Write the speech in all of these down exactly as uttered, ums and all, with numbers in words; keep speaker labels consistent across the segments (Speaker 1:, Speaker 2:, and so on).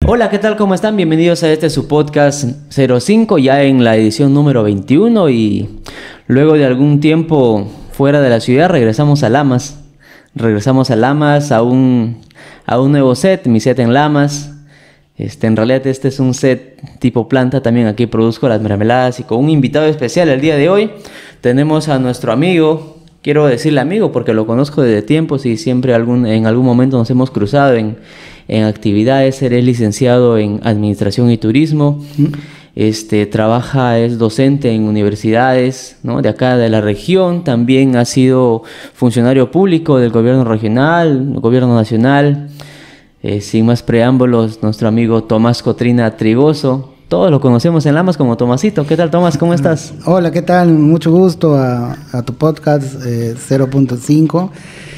Speaker 1: Hola, ¿qué tal? ¿Cómo están? Bienvenidos a este su podcast cero cinco, ya en la edición número veintiuno, y luego de algún tiempo fuera de la ciudad regresamos a Lamas. Regresamos a Lamas a un, a un nuevo set, mi set en Lamas. Este, en realidad este es un set tipo planta, también aquí produzco las mermeladas y con un invitado especial el día de hoy. Tenemos a nuestro amigo, quiero decirle amigo porque lo conozco desde tiempos y siempre algún, en algún momento nos hemos cruzado en, en actividades. Él es licenciado en Administración y Turismo, ¿Mm? este, trabaja, es docente en universidades, ¿no?, de acá de la región. También ha sido funcionario público del gobierno regional, gobierno nacional. Eh, sin más preámbulos, nuestro amigo Tomás Cotrina Trigoso. Todos lo conocemos en Lamas como Tomasito. ¿Qué tal, Tomás? ¿Cómo estás?
Speaker 2: Hola, ¿qué tal? Mucho gusto a, a tu podcast eh, cero punto cinco.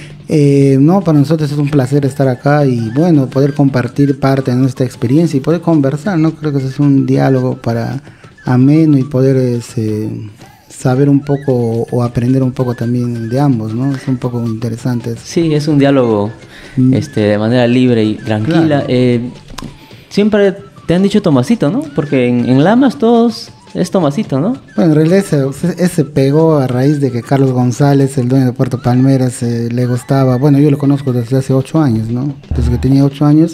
Speaker 2: Eh, no, para nosotros es un placer estar acá y bueno, poder compartir parte de nuestra experiencia y poder conversar, ¿no? Creo que es un diálogo para ameno y poder ese, saber un poco o aprender un poco también de ambos, ¿no? Es un poco interesante.
Speaker 1: Sí, es un diálogo mm. este, de manera libre y tranquila. Claro. Eh, siempre te han dicho Tomasito, ¿no? Porque en, en Lamas todos es Tomasito, ¿no?
Speaker 2: Bueno, en realidad ese, ese pegó a raíz de que Carlos González, el dueño de Puerto Palmeras, eh, le gustaba. Bueno, yo lo conozco desde hace ocho años, ¿no? Desde que tenía ocho años.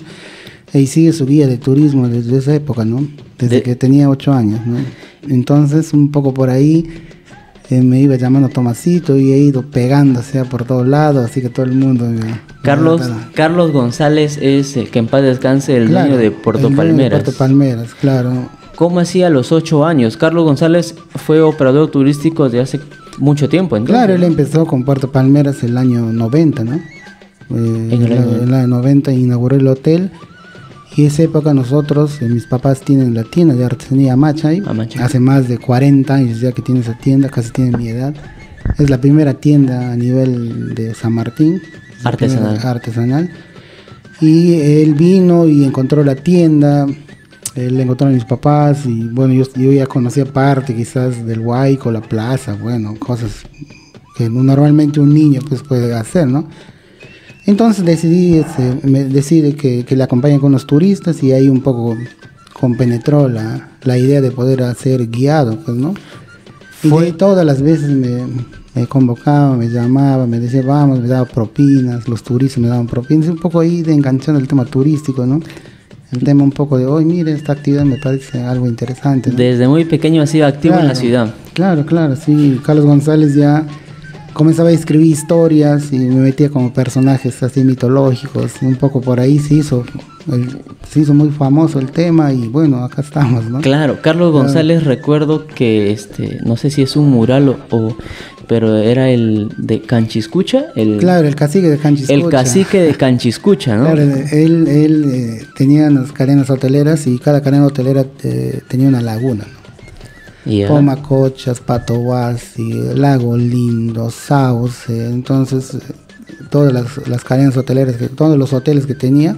Speaker 2: Y sigue su guía de turismo desde esa época, ¿no? Desde de... que tenía ocho años, ¿no? Entonces, un poco por ahí eh, me iba llamando Tomasito y he ido pegándose por todos lados, así que todo el mundo... Me,
Speaker 1: Carlos, me Carlos González es, eh, que en paz descanse, el
Speaker 2: claro,
Speaker 1: dueño de Puerto
Speaker 2: el
Speaker 1: Palmeras.
Speaker 2: De Puerto Palmeras, claro.
Speaker 1: ¿Cómo hacía a los ocho años? Carlos González fue operador turístico de hace mucho tiempo, entonces.
Speaker 2: Claro, él empezó con Puerto Palmeras el año noventa, ¿no? Eh, en el año, el año noventa inauguró el hotel. Y esa época nosotros, eh, mis papás tienen la tienda de artesanía Amachay. Amachay. Hace más de cuarenta años ya que tiene esa tienda, casi tiene mi edad. Es la primera tienda a nivel de San Martín.
Speaker 1: Artesanal.
Speaker 2: Artesanal. Y él vino y encontró la tienda. Él encontró a mis papás y bueno, yo, yo ya conocía parte quizás del Huayco, la plaza, bueno, cosas que normalmente un niño pues puede hacer, ¿no? Entonces decidí, este, me decidí que, que le acompañen con los turistas y ahí un poco compenetró la, la idea de poder hacer guiado, pues, ¿no? Y de todas las veces me, me convocaba, me llamaba, me decía vamos, me daba propinas, los turistas me daban propinas, un poco ahí de enganchando el tema turístico, ¿no? El tema un poco de hoy, mire, esta actividad me parece algo interesante, ¿no?
Speaker 1: Desde muy pequeño ha sido activo, claro, en la ciudad.
Speaker 2: Claro, claro, sí. Carlos González ya comenzaba a escribir historias y me metía como personajes así mitológicos. Un poco por ahí se hizo, el, se hizo muy famoso el tema y bueno, acá estamos, ¿no?
Speaker 1: Claro, Carlos González, claro. Recuerdo que, este, no sé si es un mural o... o pero era el de Canchiscucha. El,
Speaker 2: claro, el cacique de Canchiscucha.
Speaker 1: El cacique de Canchiscucha, ¿no?
Speaker 2: Claro, él, él eh, tenía las cadenas hoteleras y cada cadena hotelera eh, tenía una laguna, ¿no? Yeah. Pomacochas, Pato Huasi, Lago Lindo, Sauce. Entonces, eh, todas las, las cadenas hoteleras, que, todos los hoteles que tenía,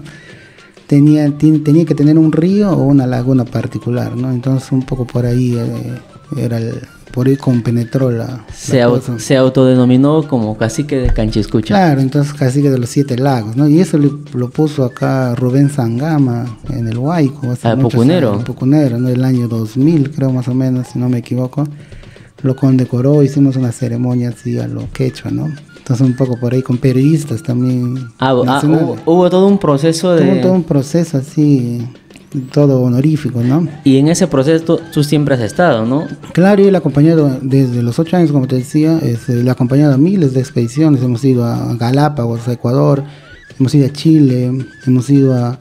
Speaker 2: tenía, ten, tenía que tener un río o una laguna particular, ¿no? Entonces, un poco por ahí eh, era el... por ahí compenetró la,
Speaker 1: se,
Speaker 2: la
Speaker 1: au, se autodenominó como cacique de Canchiscucha.
Speaker 2: Claro, entonces cacique de los siete lagos, ¿no? Y eso lo, lo puso acá Rubén Sangama en el Huayco.
Speaker 1: Ah, Pucunero.
Speaker 2: Años, Pucunero, ¿no? El año dos mil, creo más o menos, si no me equivoco. Lo condecoró, hicimos una ceremonia así a lo quechua, ¿no? Entonces un poco por ahí con periodistas también.
Speaker 1: Ah, ah hubo, hubo todo un proceso de...
Speaker 2: Hubo todo un proceso así... todo honorífico, ¿no?
Speaker 1: Y en ese proceso tú siempre has estado, ¿no?
Speaker 2: Claro, yo le he acompañado desde los ocho años, como te decía, es, le he acompañado a miles de expediciones. Hemos ido a Galápagos, a Ecuador, hemos ido a Chile, hemos ido a,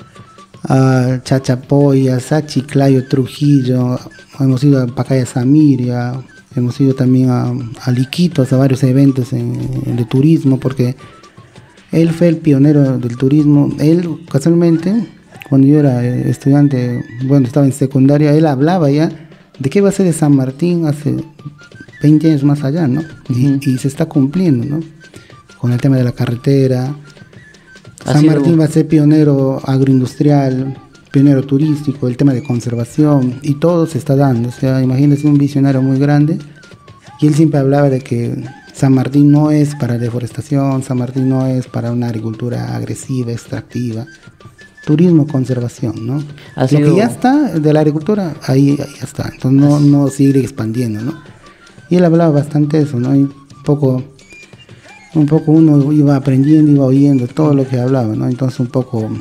Speaker 2: a Chachapoyas, a Chiclayo, Trujillo, hemos ido a Pacaya Samiria, hemos ido también a, a Liquitos, a varios eventos en, en, de turismo, porque él fue el pionero del turismo. Él, casualmente... Cuando yo era estudiante, bueno, estaba en secundaria, él hablaba ya de qué va a ser de San Martín hace veinte años más allá, ¿no? Y, uh-huh. y se está cumpliendo, ¿no? Con el tema de la carretera. San Martín va a ser pionero agroindustrial, pionero turístico, el tema de conservación, y todo se está dando. O sea, imagínense un visionario muy grande. Y él siempre hablaba de que San Martín no es para deforestación, San Martín no es para una agricultura agresiva, extractiva. turismo, conservación, ¿no?
Speaker 1: Ha
Speaker 2: Lo
Speaker 1: sido...
Speaker 2: que ya está de la agricultura, ahí, ahí ya está. Entonces no, no sigue expandiendo, ¿no? Y él hablaba bastante de eso, ¿no? Y un poco, un poco uno iba aprendiendo, iba oyendo todo lo que hablaba, ¿no? Entonces un poco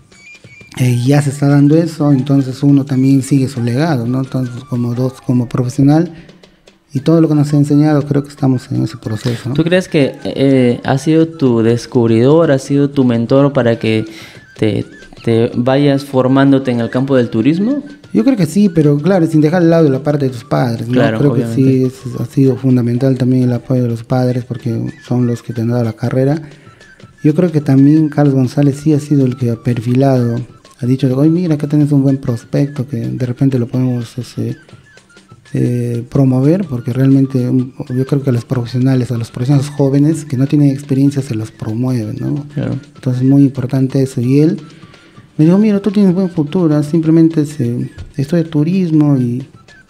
Speaker 2: eh, ya se está dando eso, entonces uno también sigue su legado, ¿no? Entonces como dos, como profesional, y todo lo que nos ha enseñado, creo que estamos en ese proceso, ¿no?
Speaker 1: ¿Tú crees que eh, ha sido tu descubridor, ha sido tu mentor para que te, te vayas formándote en el campo del turismo?
Speaker 2: Yo creo que sí, pero claro, sin dejar de lado la parte de tus padres, ¿no?
Speaker 1: Claro,
Speaker 2: creo
Speaker 1: obviamente.
Speaker 2: que sí, es, ha sido fundamental también el apoyo de los padres, porque son los que te han dado la carrera. Yo creo que también Carlos González sí ha sido el que ha perfilado, ha dicho, oye, mira, acá tenés un buen prospecto, que de repente lo podemos... Ese, Eh, promover, porque realmente um, yo creo que a los profesionales, a los profesionales jóvenes que no tienen experiencia se los promueven, ¿no?
Speaker 1: Claro.
Speaker 2: Entonces es muy importante eso. Y él me dijo, mira, tú tienes buen futuro, simplemente se, estudia turismo y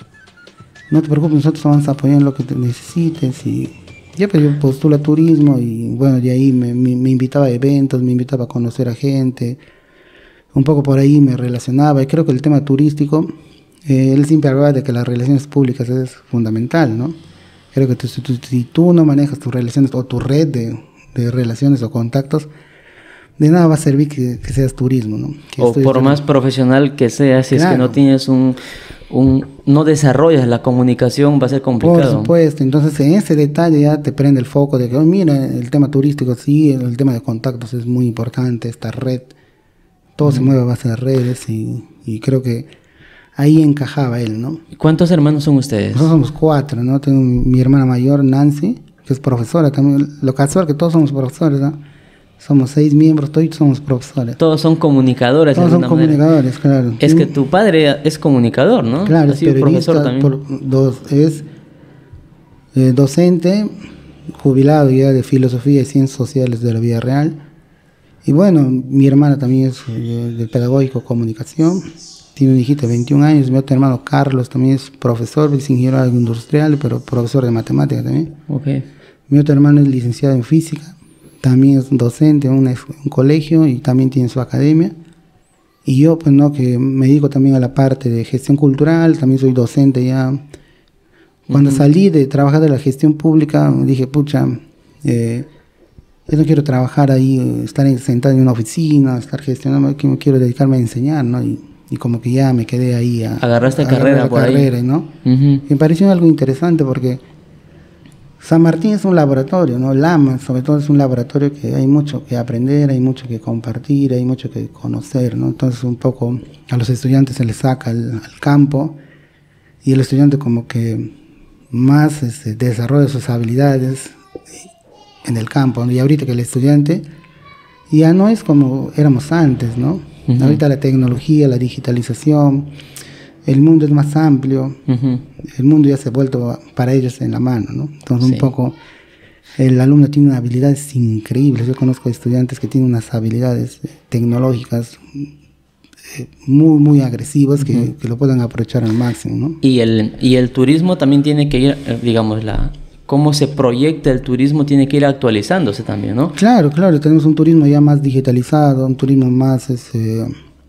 Speaker 2: no te preocupes, nosotros vamos a apoyar en lo que te necesites. Y ya pues yo postulé a turismo y bueno, de ahí me, me, me invitaba a eventos, me invitaba a conocer a gente, un poco por ahí me relacionaba. Y creo que el tema turístico, Eh, él siempre hablaba de que las relaciones públicas es fundamental, ¿no? Creo que tú, si, tú, si tú no manejas tus relaciones o tu red de, de relaciones o contactos, de nada va a servir que, que seas turismo, ¿no? Que
Speaker 1: O por más profesional que seas, si claro. es que no tienes un, un... no desarrollas la comunicación, va a ser complicado.
Speaker 2: Por supuesto. Entonces, en ese detalle ya te prende el foco de que, oh, mira, el tema turístico, sí, el, el tema de contactos es muy importante, esta red, todo mm. se mueve a base de redes y, y creo que ahí encajaba él, ¿no?
Speaker 1: ¿Cuántos hermanos son ustedes?
Speaker 2: Nosotros somos cuatro, ¿no? Tengo mi hermana mayor, Nancy, que es profesora también. Lo casual que todos somos profesores, ¿no? Somos seis miembros, todos somos profesores.
Speaker 1: Todos son comunicadores.
Speaker 2: Todos son comunicadores,
Speaker 1: manera.
Speaker 2: Claro.
Speaker 1: Es que tu padre es comunicador, ¿no?
Speaker 2: Claro,
Speaker 1: ha sido profesor también.
Speaker 2: Por, dos, es eh, docente, jubilado ya de Filosofía y Ciencias Sociales de la Vida Real. Y bueno, mi hermana también es eh, de Pedagógico Comunicación. Tiene una hijita de veintiún años, mi otro hermano Carlos también es profesor, es ingeniero agroindustrial, pero profesor de matemáticas también.
Speaker 1: Okay.
Speaker 2: Mi otro hermano es licenciado en física, también es docente en una, un colegio y también tiene su academia. Y yo, pues no, que me dedico también a la parte de gestión cultural, también soy docente ya. Cuando uh-huh. salí de trabajar de la gestión pública, dije, pucha, eh, yo no quiero trabajar ahí, estar sentado en una oficina, estar gestionando, quiero dedicarme a enseñar, ¿no? Y, Y como que ya me quedé ahí a...
Speaker 1: Agarraste a carrera por
Speaker 2: carrera,
Speaker 1: ahí.
Speaker 2: ¿no?
Speaker 1: Uh-huh.
Speaker 2: Me pareció algo interesante porque San Martín es un laboratorio, ¿no? Lama, sobre todo, es un laboratorio que hay mucho que aprender, hay mucho que compartir, hay mucho que conocer, ¿no? Entonces un poco a los estudiantes se les saca al, al campo y el estudiante como que más este, desarrolla sus habilidades en el campo, ¿no? Y ahorita que el estudiante ya no es como éramos antes, ¿no? Uh-huh. Ahorita la tecnología, la digitalización, el mundo es más amplio, uh-huh. el mundo ya se ha vuelto para ellos en la mano, ¿no? Entonces sí. un poco el alumno tiene habilidades increíbles. Yo conozco estudiantes que tienen unas habilidades eh, tecnológicas eh, muy muy agresivas que, uh-huh. que lo pueden aprovechar al máximo, ¿no?
Speaker 1: Y el, y el turismo también tiene que ir, digamos, la... cómo se proyecta el turismo tiene que ir actualizándose también, ¿no?
Speaker 2: Claro, claro, tenemos un turismo ya más digitalizado, un turismo más, ese,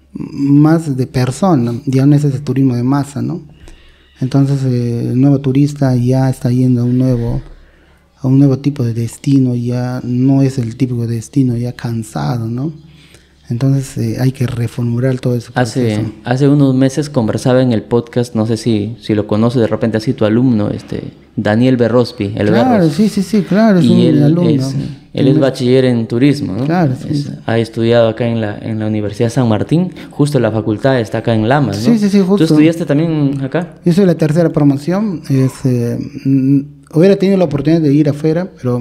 Speaker 2: más de persona, ya no es ese turismo de masa, ¿no? Entonces eh, el nuevo turista ya está yendo a un nuevo, a un nuevo tipo de destino, ya no es el típico destino ya cansado, ¿no? Entonces eh, hay que reformular todo eso.
Speaker 1: Hace, hace unos meses conversaba en el podcast, no sé si, si lo conoce de repente así tu alumno, este Daniel Berrospi, el
Speaker 2: Claro,
Speaker 1: Berros.
Speaker 2: sí, sí, sí, claro, es
Speaker 1: y
Speaker 2: un
Speaker 1: él
Speaker 2: alumno.
Speaker 1: Es, él es bachiller en turismo, ¿no?
Speaker 2: Claro, sí.
Speaker 1: Es, ha estudiado acá en la, en la Universidad San Martín, justo la facultad está acá en Lamas, ¿no?
Speaker 2: Sí, sí, sí, justo.
Speaker 1: ¿Tú estudiaste también acá?
Speaker 2: Yo soy la tercera promoción, es, eh, hubiera tenido la oportunidad de ir afuera, pero...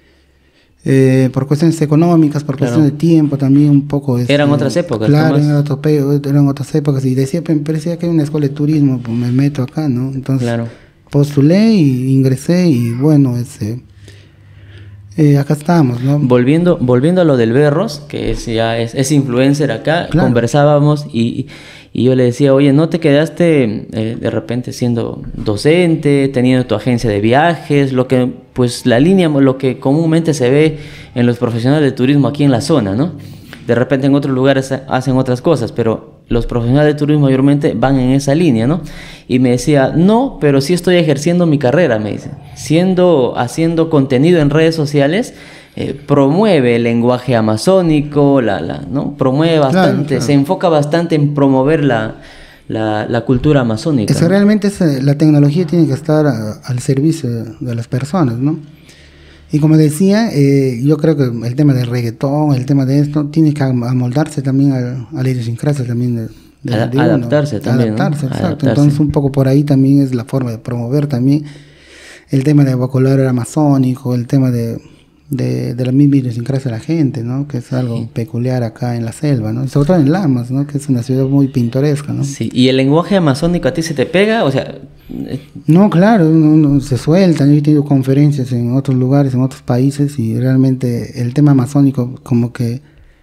Speaker 2: Eh, por cuestiones económicas, por claro. cuestiones de tiempo también un poco... Este,
Speaker 1: eran otras épocas.
Speaker 2: Claro, eran, otro, eran otras épocas y decía, me parecía que hay una escuela de turismo, pues me meto acá, ¿no? Entonces
Speaker 1: claro.
Speaker 2: postulé y ingresé y bueno, ese, eh, acá estamos, ¿no?
Speaker 1: Volviendo, volviendo a lo del Berros, que es, ya es, es influencer acá, claro. conversábamos y... Y yo le decía, oye, ¿no te quedaste eh, de repente siendo docente, teniendo tu agencia de viajes? Lo que, pues, la línea, lo que comúnmente se ve en los profesionales de turismo aquí en la zona, ¿no? de repente en otros lugares hacen otras cosas, pero los profesionales de turismo mayormente van en esa línea, ¿no? Y me decía, no, pero sí estoy ejerciendo mi carrera, me dice, siendo, haciendo contenido en redes sociales, eh, promueve el lenguaje amazónico, la, la, ¿no? Promueve bastante, claro, claro. Se enfoca bastante en promover la, la, la cultura amazónica.
Speaker 2: Es que, ¿no?, realmente es, la tecnología tiene que estar a, al servicio de las personas, ¿no? Y como decía, eh, yo creo que el tema del reggaetón, el tema de esto, tiene que amoldarse también a, a la idiosincrasia también de, de,
Speaker 1: Ad,
Speaker 2: de
Speaker 1: adaptarse uno. también,
Speaker 2: adaptarse,
Speaker 1: ¿no?
Speaker 2: exacto.
Speaker 1: Adaptarse.
Speaker 2: Entonces un poco por ahí también es la forma de promover también el tema del vocabulario amazónico, el tema de, de, de la misma idiosincrasia de la gente, ¿no? Que es algo sí. peculiar acá en la selva, ¿no? Sobre todo en Lamas, ¿no? Que es una ciudad muy pintoresca, ¿no?
Speaker 1: Sí, ¿y el lenguaje amazónico a ti se te pega? O sea...
Speaker 2: No, claro, no, no, se sueltan. Yo he tenido conferencias en otros lugares, en otros países, y realmente el tema amazónico como que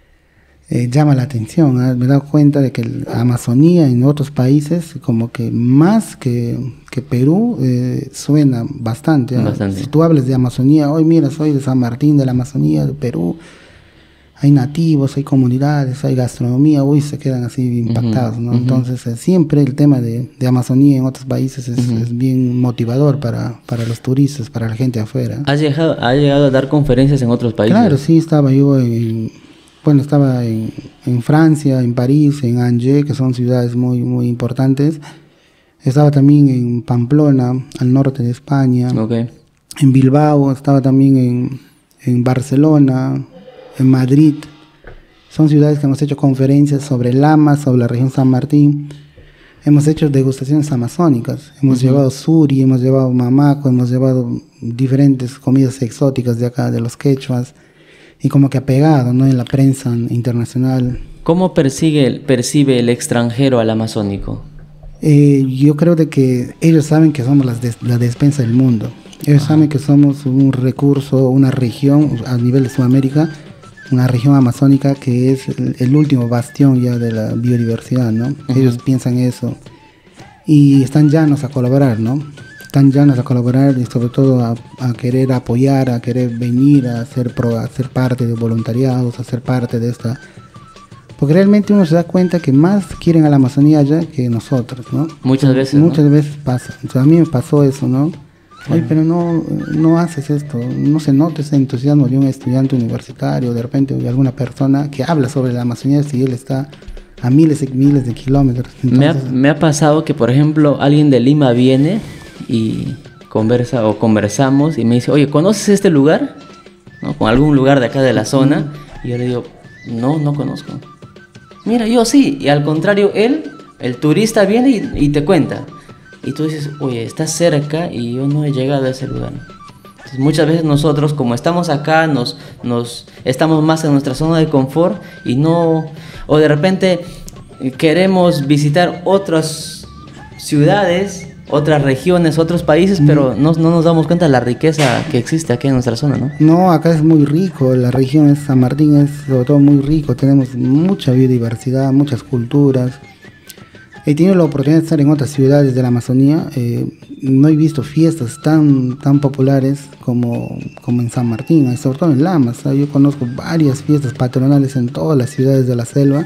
Speaker 2: eh, llama la atención, ¿eh? Me he dado cuenta de que la Amazonía en otros países como que más que, que Perú eh, suena bastante, ¿eh? bastante. Si tú hablas de Amazonía, hoy mira, soy de San Martín, de la Amazonía, de Perú, hay nativos, hay comunidades, hay gastronomía, uy, se quedan así impactados, ¿no? Uh-huh. Entonces, eh, siempre el tema de, de Amazonía en otros países es, uh-huh. es bien motivador para, para los turistas, para la gente afuera.
Speaker 1: ¿Has llegado, has llegado a dar conferencias en otros países?
Speaker 2: Claro, sí, estaba yo en, bueno, estaba en, en Francia, en París, en Angers, que son ciudades muy, muy importantes. Estaba también en Pamplona, al norte de España.
Speaker 1: Okay.
Speaker 2: En Bilbao, estaba también en, en Barcelona, en Madrid. Son ciudades que hemos hecho conferencias sobre Lamas, sobre la región San Martín. Hemos hecho degustaciones amazónicas. Hemos uh-huh. llevado suri, hemos llevado mamaco, hemos llevado diferentes comidas exóticas de acá, de los quechuas. Y como que ha pegado, ¿no?, en la prensa internacional.
Speaker 1: ¿Cómo persigue, percibe el extranjero al amazónico?
Speaker 2: Eh, yo creo de que ellos saben que somos las des- la despensa del mundo. Ellos uh-huh. saben que somos un recurso, una región a nivel de Sudamérica, una región amazónica que es el, el último bastión ya de la biodiversidad, ¿no? Uh-huh. Ellos piensan eso y están llanos a colaborar, ¿no? Están llanos a colaborar y sobre todo a, a querer apoyar, a querer venir a ser, pro, a ser parte de voluntariados, a ser parte de esta... Porque realmente uno se da cuenta que más quieren a la Amazonía allá que nosotros, ¿no?
Speaker 1: Muchas veces,
Speaker 2: Muchas
Speaker 1: ¿no?
Speaker 2: veces pasa. O sea, a mí me pasó eso, ¿no? Oye, pero no, no haces esto, no se nota ese entusiasmo de un estudiante universitario, de repente de alguna persona que habla sobre la Amazonía si él está a miles y miles de kilómetros. Entonces,
Speaker 1: me, ha, me ha pasado que, por ejemplo, alguien de Lima viene y conversa o conversamos y me dice, oye, ¿conoces este lugar? ¿No? Con algún lugar de acá de la zona. Y yo le digo, no, no conozco. Mira, yo sí. Y al contrario, él, el turista viene y, y te cuenta. Y tú dices, oye, estás cerca y yo no he llegado a ese lugar. Entonces, muchas veces nosotros, como estamos acá, nos, nos estamos más en nuestra zona de confort y no... O de repente queremos visitar otras ciudades, otras regiones, otros países, mm. pero no, no nos damos cuenta de la riqueza que existe aquí en nuestra zona, ¿no?
Speaker 2: No, acá es muy rico. La región de San Martín es sobre todo muy rico. Tenemos mucha biodiversidad, muchas culturas. He tenido la oportunidad de estar en otras ciudades de la Amazonía. Eh, no he visto fiestas tan, tan populares como, como en San Martín, sobre todo en Lamas. ¿Sabes? Yo conozco varias fiestas patronales en todas las ciudades de la selva.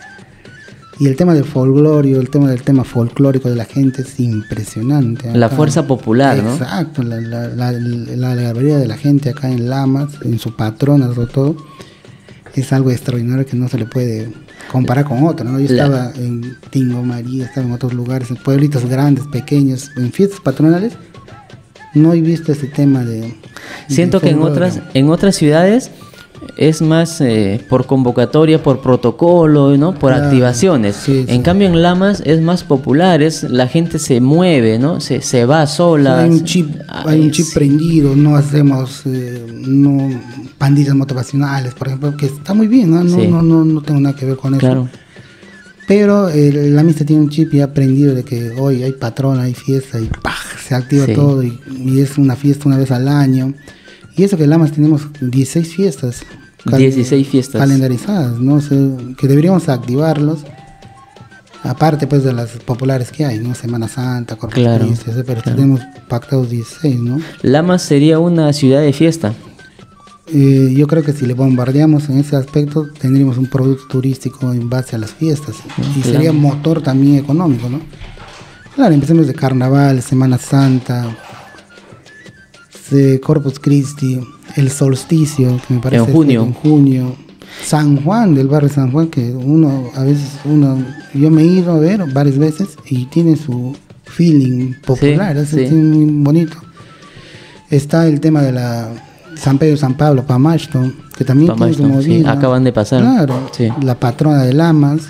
Speaker 2: Y el tema del folclorio, el tema del tema folclórico de la gente es impresionante. Acá.
Speaker 1: La fuerza popular, ¿no?
Speaker 2: Exacto, la, la, la, la, la alegría de la gente acá en Lamas, en su patrona sobre todo, es algo extraordinario que no se le puede comparar con otro, ¿no? Yo estaba la... en Tingo María, estaba en otros lugares, en pueblitos grandes, pequeños, en fiestas patronales, no he visto ese tema de...
Speaker 1: Siento de que en otras, en otras ciudades es más eh, por convocatoria, por protocolo, ¿no? Por claro, activaciones. Sí, en sí. cambio en Lamas es más popular, es, la gente se mueve, ¿no? Se, se va sola.
Speaker 2: Sí, hay un chip, ah, hay un chip sí. prendido, no hacemos eh, no, pandillas motivacionales, por ejemplo, que está muy bien, ¿no? No, sí. no, no, no tengo nada que ver con
Speaker 1: claro.
Speaker 2: eso. Pero eh, la amistad tiene un chip ya aprendido de que hoy hay patrona, hay fiesta y ¡pah! Se activa sí. todo y, y es una fiesta una vez al año. Y eso que en Lamas tenemos dieciséis fiestas.
Speaker 1: Cal- dieciséis fiestas.
Speaker 2: Calendarizadas, ¿no? O sea, que deberíamos activarlos. Aparte, pues, de las populares que hay, ¿no? Semana Santa, Corpus
Speaker 1: claro,
Speaker 2: Christi, pero
Speaker 1: claro.
Speaker 2: tenemos pactados dieciséis, ¿no?
Speaker 1: Lamas sería una ciudad de fiesta.
Speaker 2: eh, yo creo que si le bombardeamos en ese aspecto, tendríamos un producto turístico en base a las fiestas. Y
Speaker 1: claro.
Speaker 2: sería motor también económico, ¿no? Claro, empecemos de Carnaval, Semana Santa, de Corpus Christi, el solsticio, que me parece
Speaker 1: en junio.
Speaker 2: en junio, San Juan, del barrio San Juan, que uno, a veces, uno, yo me he ido a ver varias veces y tiene su feeling popular,
Speaker 1: sí,
Speaker 2: es
Speaker 1: sí.
Speaker 2: muy bonito. Está el tema de la San Pedro San Pablo, Pamashto, que también
Speaker 1: Pamashto,
Speaker 2: tiene su movida.
Speaker 1: sí, acaban de pasar.
Speaker 2: Claro,
Speaker 1: sí.
Speaker 2: La patrona de Lamas,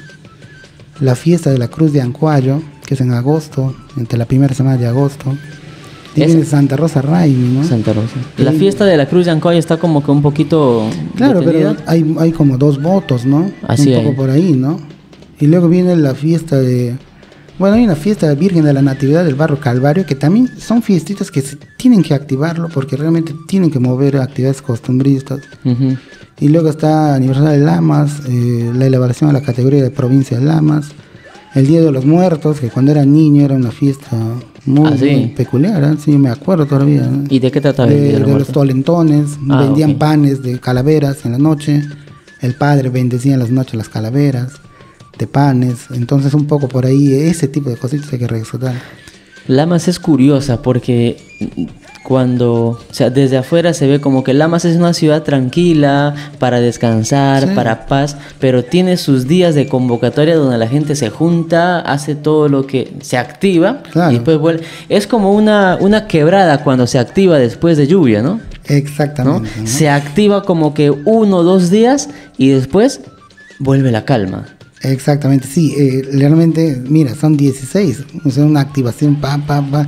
Speaker 2: la fiesta de la Cruz de Ancuayo, que es en agosto, entre la primera semana de agosto. Tiene Santa Rosa Raimi, ¿no?
Speaker 1: Santa Rosa. La fiesta de la Cruz de Ancuayo está como que un poquito
Speaker 2: claro,
Speaker 1: detenida.
Speaker 2: pero hay, hay como dos votos, ¿no?
Speaker 1: Así
Speaker 2: un poco
Speaker 1: hay.
Speaker 2: por ahí, ¿no? Y luego viene la fiesta de... Bueno, hay una fiesta de Virgen de la Natividad del Barrio Calvario, que también son fiestitas que se tienen que activarlo porque realmente tienen que mover actividades costumbristas.
Speaker 1: Uh-huh.
Speaker 2: Y luego está Aniversario de Lamas, eh, la elevación a la categoría de provincia de Lamas, el Día de los Muertos, que cuando era niño era una fiesta muy,
Speaker 1: ¿Ah, sí?
Speaker 2: muy peculiar, ¿eh? Sí, me acuerdo todavía, ¿no?
Speaker 1: ¿Y de qué trataba
Speaker 2: de,
Speaker 1: el Día de los
Speaker 2: de los
Speaker 1: Muertos?
Speaker 2: tolentones,
Speaker 1: Ah,
Speaker 2: vendían
Speaker 1: ok.
Speaker 2: panes de calaveras en la noche, el padre bendecía en las noches las calaveras de panes, entonces un poco por ahí, ese tipo de cositas hay que resaltar.
Speaker 1: Lamas es curiosa porque cuando, o sea, desde afuera se ve como que Lamas es una ciudad tranquila, para descansar,
Speaker 2: Sí.
Speaker 1: para paz, pero tiene sus días de convocatoria donde la gente se junta, hace todo lo que se activa
Speaker 2: Claro.
Speaker 1: y después vuelve. Es como una, una quebrada cuando se activa después de lluvia, ¿no? ¿No?
Speaker 2: Exactamente, ¿no?
Speaker 1: Se activa como que uno o dos días y después vuelve la calma.
Speaker 2: Exactamente, sí, eh, realmente, mira, son dieciséis, o sea, una activación, pa, pa, pa.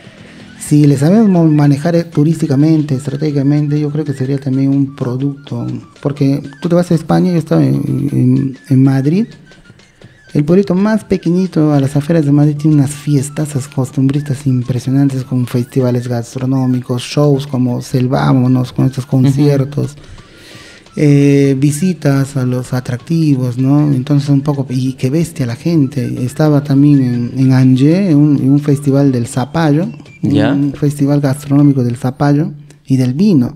Speaker 2: Si le sabemos manejar turísticamente, estratégicamente, yo creo que sería también un producto, porque tú te vas a España, yo estaba en, en, en Madrid, el pueblito más pequeñito a las afueras de Madrid tiene unas fiestas costumbristas impresionantes con festivales gastronómicos, shows como Selvámonos, con estos conciertos. Uh-huh. Eh, visitas a los atractivos, ¿no? Entonces un poco, y qué bestia la gente. Estaba también en, en Angers, un, un festival del zapallo,
Speaker 1: ¿Ya?
Speaker 2: un festival gastronómico del zapallo y del vino.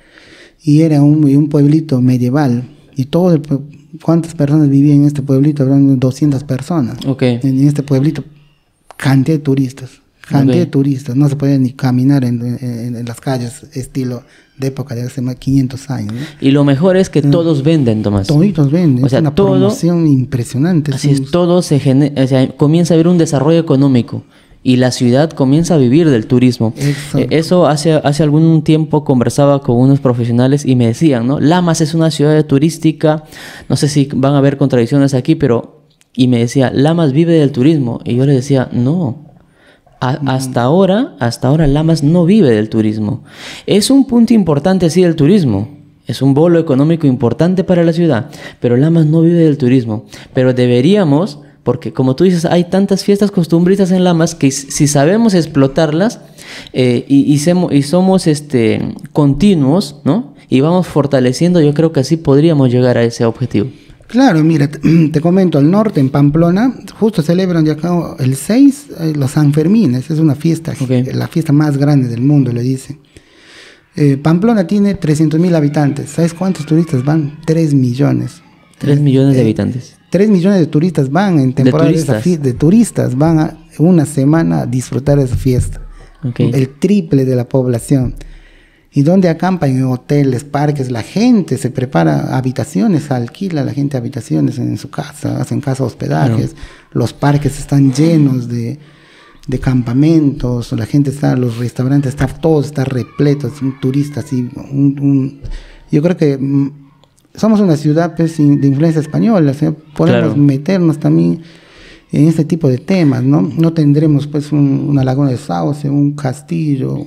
Speaker 2: Y era un, un pueblito medieval. Y todo el, ¿cuántas personas vivían en este pueblito? Hablando de doscientas personas.
Speaker 1: Okay.
Speaker 2: En, en este pueblito, cantidad de turistas. Cantidad okay. de turistas. No se podía ni caminar en, en, en las calles, estilo de época de hace más quinientos años, ¿no?
Speaker 1: Y lo mejor es que todos venden, Tomás.
Speaker 2: Toditos venden,
Speaker 1: o sea,
Speaker 2: es una
Speaker 1: todo,
Speaker 2: promoción impresionante.
Speaker 1: Así es, todo se genera, o sea, comienza a haber un desarrollo económico y la ciudad comienza a vivir del turismo. Eh, eso hace, hace algún tiempo conversaba con unos profesionales y me decían, ¿no? Lamas es una ciudad turística, no sé si van a haber contradicciones aquí, pero... Y me decía, Lamas vive del turismo. Y yo le decía, no. A, hasta ahora, hasta ahora Lamas no vive del turismo. Es un punto importante, sí, el turismo. Es un bolo económico importante para la ciudad, pero Lamas no vive del turismo. Pero deberíamos, porque como tú dices, hay tantas fiestas costumbristas en Lamas que si sabemos explotarlas eh, y, y, semo, y somos este, continuos, ¿no? Y vamos fortaleciendo, yo creo que así podríamos llegar a ese objetivo.
Speaker 2: Claro, mira, te, te comento, al norte, en Pamplona, justo celebran de acá el seis, eh, los Sanfermines, es una fiesta, okay. La fiesta más grande del mundo, le dicen. Eh, Pamplona tiene trescientos mil habitantes, ¿sabes cuántos turistas van? tres millones.
Speaker 1: tres millones de eh, habitantes.
Speaker 2: tres millones de turistas van en temporada de, turistas. de, esa de turistas, van a una semana a disfrutar de esa fiesta. Okay. El triple de la población. Y donde acampan en hoteles, parques, la gente se prepara habitaciones, alquila la gente habitaciones en su casa, hacen casa hospedajes, claro. Los parques están llenos de, de campamentos, la gente está, los restaurantes, está, todo está repleto, son turistas, y un, un, yo creo que mm, somos una ciudad pues, de influencia española, o sea, podemos claro. meternos también en este tipo de temas, ¿no? No tendremos pues un, una laguna de sauce, un castillo,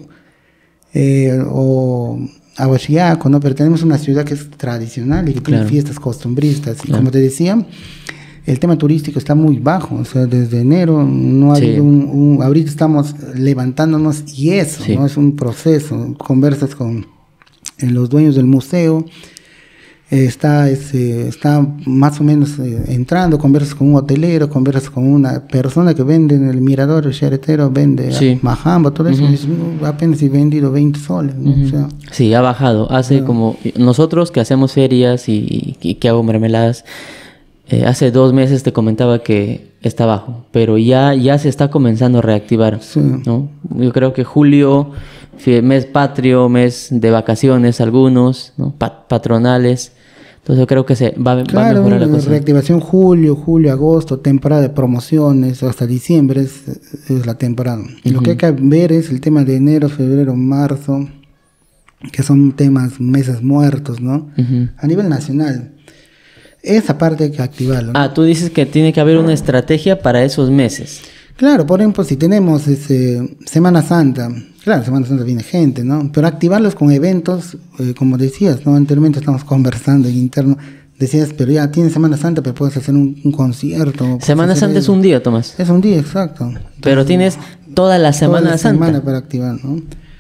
Speaker 2: Eh, o Aguachiaco, ¿no? Pero tenemos una ciudad que es tradicional y que claro. tiene fiestas costumbristas. Y claro. como te decía, el tema turístico está muy bajo. O sea, desde enero no ha sí. habido un, un... Ahorita estamos levantándonos y eso, sí. ¿no? Es un proceso. Conversas con eh, los dueños del museo eh, está, ese, está más o menos eh, entrando, conversas con un hotelero, conversas con una persona que vende en el mirador, el cheretero, vende
Speaker 1: sí.
Speaker 2: majamba, todo eso, uh-huh. y dice, no, apenas he vendido veinte soles. ¿no?
Speaker 1: Uh-huh.
Speaker 2: O sea,
Speaker 1: sí, ha bajado. Hace
Speaker 2: uh,
Speaker 1: como nosotros que hacemos ferias y, y que hago mermeladas, eh, hace dos meses te comentaba que está bajo, pero ya, ya se está comenzando a reactivar, sí. ¿no? Yo creo que julio, mes patrio, mes de vacaciones algunos, ¿no? Pa- patronales, entonces yo creo que se va,
Speaker 2: claro,
Speaker 1: va a mejorar la cosa.
Speaker 2: Reactivación julio, julio, agosto, temporada de promociones, hasta diciembre es, es la temporada. Uh-huh. Lo que hay que ver es el tema de enero, febrero, marzo, que son temas, meses muertos, ¿no? Uh-huh. A nivel nacional. Esa parte hay que activarlo, ¿no?
Speaker 1: Ah, tú dices que tiene que haber una estrategia para esos meses.
Speaker 2: Claro, por ejemplo, si tenemos ese, Semana Santa, claro, Semana Santa viene gente, ¿no? Pero activarlos con eventos, eh, como decías, ¿no? Anteriormente estamos conversando en interno, decías, pero ya tienes Semana Santa, pero puedes hacer un, un concierto.
Speaker 1: Semana Santa es un día, Tomás.
Speaker 2: Es un día, exacto. Entonces,
Speaker 1: pero tienes toda la Semana
Speaker 2: toda la
Speaker 1: Santa.
Speaker 2: semana para activar, ¿no?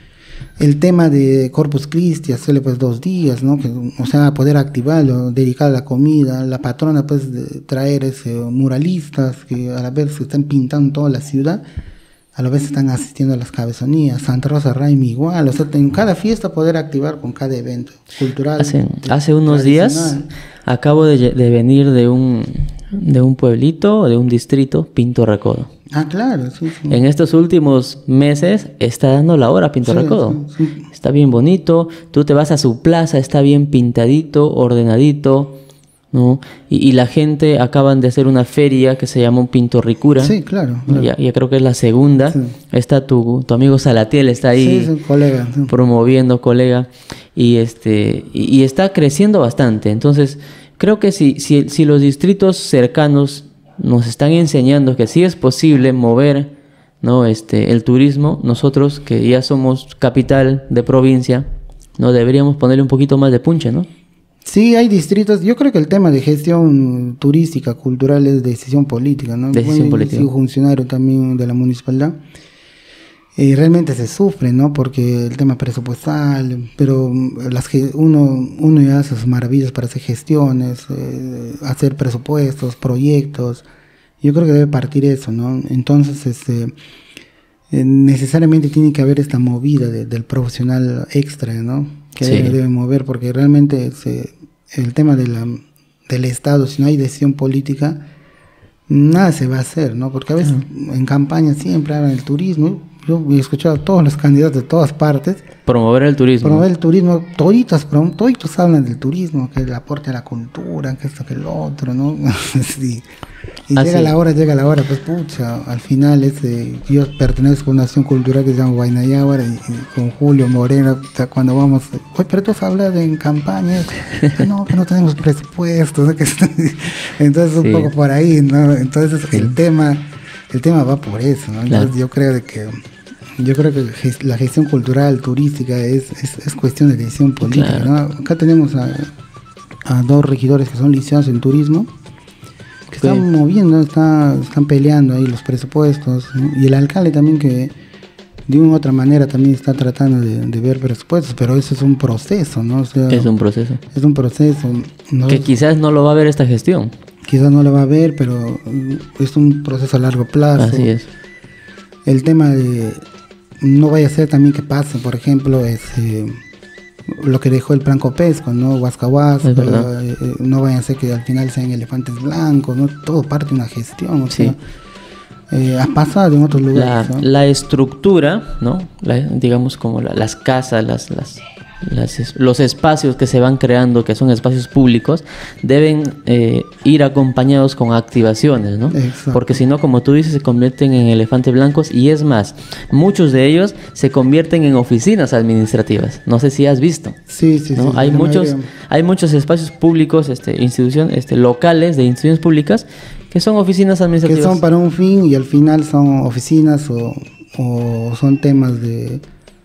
Speaker 2: El tema de Corpus Christi, hacerle pues dos días, ¿no? Que, o sea, poder activarlo, dedicar a la comida, la patrona pues de traer ese, muralistas que a la vez se están pintando toda la ciudad, a la vez están asistiendo a las cabezonías, Santa Rosa Raimi igual, o sea, en cada fiesta poder activar con cada evento cultural.
Speaker 1: Hace, hace unos días acabo de, de venir de un, de un pueblito, de un distrito, Pinto Recodo.
Speaker 2: Ah, claro, sí, sí.
Speaker 1: En estos últimos meses está dando la hora Pinto sí, Recodo. Sí, sí. Está bien bonito. Tú te vas a su plaza, está bien pintadito, ordenadito, ¿no? Y, y la gente acaban de hacer una feria que se llama Pinto Ricura.
Speaker 2: Sí, claro. claro.
Speaker 1: Ya, ya creo que es la segunda. Sí. Está tu, tu amigo Salatiel, está ahí.
Speaker 2: Sí, es un colega. Sí.
Speaker 1: Promoviendo, colega. Y, este, y, y está creciendo bastante. Entonces, creo que si, si, si los distritos cercanos nos están enseñando que sí es posible mover, ¿no? este, el turismo, nosotros que ya somos capital de provincia, ¿no? Deberíamos ponerle un poquito más de punche, ¿no?
Speaker 2: Sí, hay distritos. Yo creo que el tema de gestión turística, cultural, es decisión política, ¿no?
Speaker 1: Decisión bueno, política.
Speaker 2: Soy funcionario también de la municipalidad. Y realmente se sufre, ¿no? Porque el tema presupuestal, pero las que uno, uno ya hace sus maravillas para hacer gestiones, eh, hacer presupuestos, proyectos. Yo creo que debe partir eso, ¿no? Entonces, este, eh, necesariamente tiene que haber esta movida de, del profesional extra, ¿no? Que sí. debe, debe mover, porque realmente se, el tema de la, del Estado, si no hay decisión política, nada se va a hacer, ¿no? Porque a veces uh-huh. en campaña siempre hablan del turismo. Yo he escuchado a todos los candidatos de todas partes.
Speaker 1: Promover el turismo.
Speaker 2: Promover el turismo. Toditos, toditos hablan del turismo, que el aporte a la cultura, que esto, que el otro, ¿no? sí. Y ah, llega sí. la hora, llega la hora, pues pucha, al final este, yo pertenezco a una nación cultural que se llama Guaynayaguara y, y con Julio Moreno, o sea, cuando vamos, oye, pero tú hablas en campañas, no, que no tenemos presupuestos, ¿no? que entonces un sí. poco por ahí, ¿no? Entonces sí. el tema, el tema va por eso, ¿no? Entonces claro. yo creo de que Yo creo que la gestión cultural, turística, es, es, es cuestión de decisión política, claro. ¿no? Acá tenemos a, a dos regidores que son licenciados en turismo, que sí. están moviendo, está, están peleando ahí los presupuestos, ¿no? Y el alcalde también que de una u otra manera también está tratando de, de ver presupuestos, pero eso es un proceso, ¿no? O sea,
Speaker 1: es un proceso.
Speaker 2: Es un proceso. ¿no?
Speaker 1: Que quizás no lo va a ver esta gestión.
Speaker 2: Quizás no lo va a ver, pero es un proceso a largo plazo.
Speaker 1: Así es.
Speaker 2: El tema de... No vaya a ser también que pase, por ejemplo, es, eh, lo que dejó el Plan Copesco, ¿no? Huasca Huasca, eh, no vaya a ser que al final sean elefantes blancos, ¿no? Todo parte de una gestión, o
Speaker 1: sí.
Speaker 2: sea, eh, ha pasado en otros lugares.
Speaker 1: La,
Speaker 2: ¿no?
Speaker 1: la estructura, ¿no? La, digamos como la, las casas, las, las, las, los espacios que se van creando, que son espacios públicos, deben eh, ir acompañados con activaciones, ¿no?
Speaker 2: Exacto.
Speaker 1: Porque si no, como tú dices, se convierten en elefantes blancos y es más, muchos de ellos se convierten en oficinas administrativas. No sé si has visto.
Speaker 2: Sí, sí,
Speaker 1: ¿no?
Speaker 2: sí.
Speaker 1: Hay muchos, hay muchos espacios públicos, este, instituciones, este, locales de instituciones públicas que son oficinas administrativas.
Speaker 2: Que son para un fin y al final son oficinas o, o son temas de...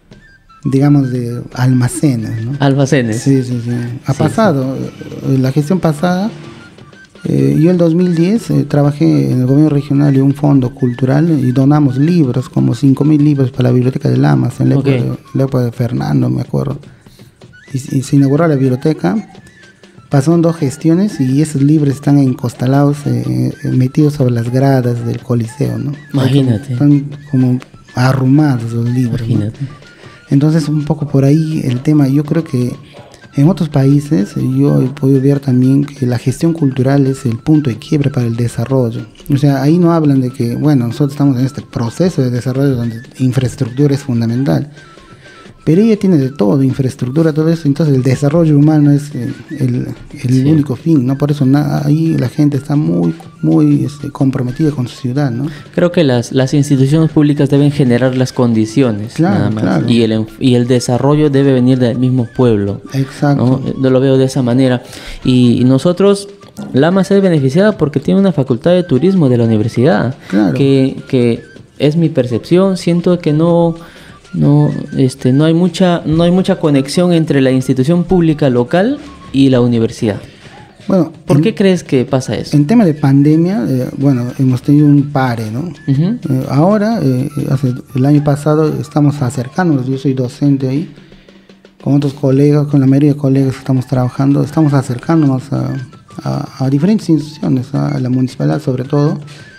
Speaker 2: digamos de almacenes, ¿no?
Speaker 1: Almacenes.
Speaker 2: Sí, sí, sí. Ha
Speaker 1: sí,
Speaker 2: pasado,
Speaker 1: sí.
Speaker 2: la gestión pasada, eh, yo en el dos mil diez eh, trabajé en el gobierno regional y un fondo cultural y donamos libros, como cinco mil libros para la biblioteca de Lamas, en la, okay. época, de, la época de Fernando, me acuerdo. Y, y se inauguró la biblioteca, pasaron dos gestiones y esos libros están encostalados, eh, metidos sobre las gradas del Coliseo, ¿no?
Speaker 1: Imagínate.
Speaker 2: Están como arrumados los libros.
Speaker 1: Imagínate.
Speaker 2: ¿No? Entonces, un poco por ahí el tema. Yo creo que en otros países yo he podido ver también que la gestión cultural es el punto de quiebre para el desarrollo. O sea, ahí no hablan de que, bueno, nosotros estamos en este proceso de desarrollo donde infraestructura es fundamental. Pero ella tiene de todo, infraestructura, todo eso. Entonces el desarrollo humano es el, el, el sí. único fin, ¿no? Por eso na, ahí la gente está muy, muy este, comprometida con su ciudad, ¿no?
Speaker 1: Creo que las, las instituciones públicas deben generar las condiciones,
Speaker 2: claro,
Speaker 1: nada más.
Speaker 2: Claro.
Speaker 1: Y, el, y el desarrollo debe venir del mismo pueblo.
Speaker 2: Exacto.
Speaker 1: ¿no? Yo lo veo de esa manera. Y, y nosotros, Lamas es beneficiada porque tiene una facultad de turismo de la universidad.
Speaker 2: Claro.
Speaker 1: Que, que es mi percepción. Siento que no... No, este, no hay mucha, no hay mucha conexión entre la institución pública local y la universidad.
Speaker 2: Bueno,
Speaker 1: ¿por
Speaker 2: en,
Speaker 1: qué crees que pasa eso?
Speaker 2: En tema de pandemia, eh, bueno, hemos tenido un pare, ¿no? Uh-huh. Eh, ahora, eh, hace, el año pasado estamos acercándonos, yo soy docente ahí, con otros colegas, con la mayoría de colegas que estamos trabajando, estamos acercándonos a, a, a diferentes instituciones, a la municipalidad sobre todo.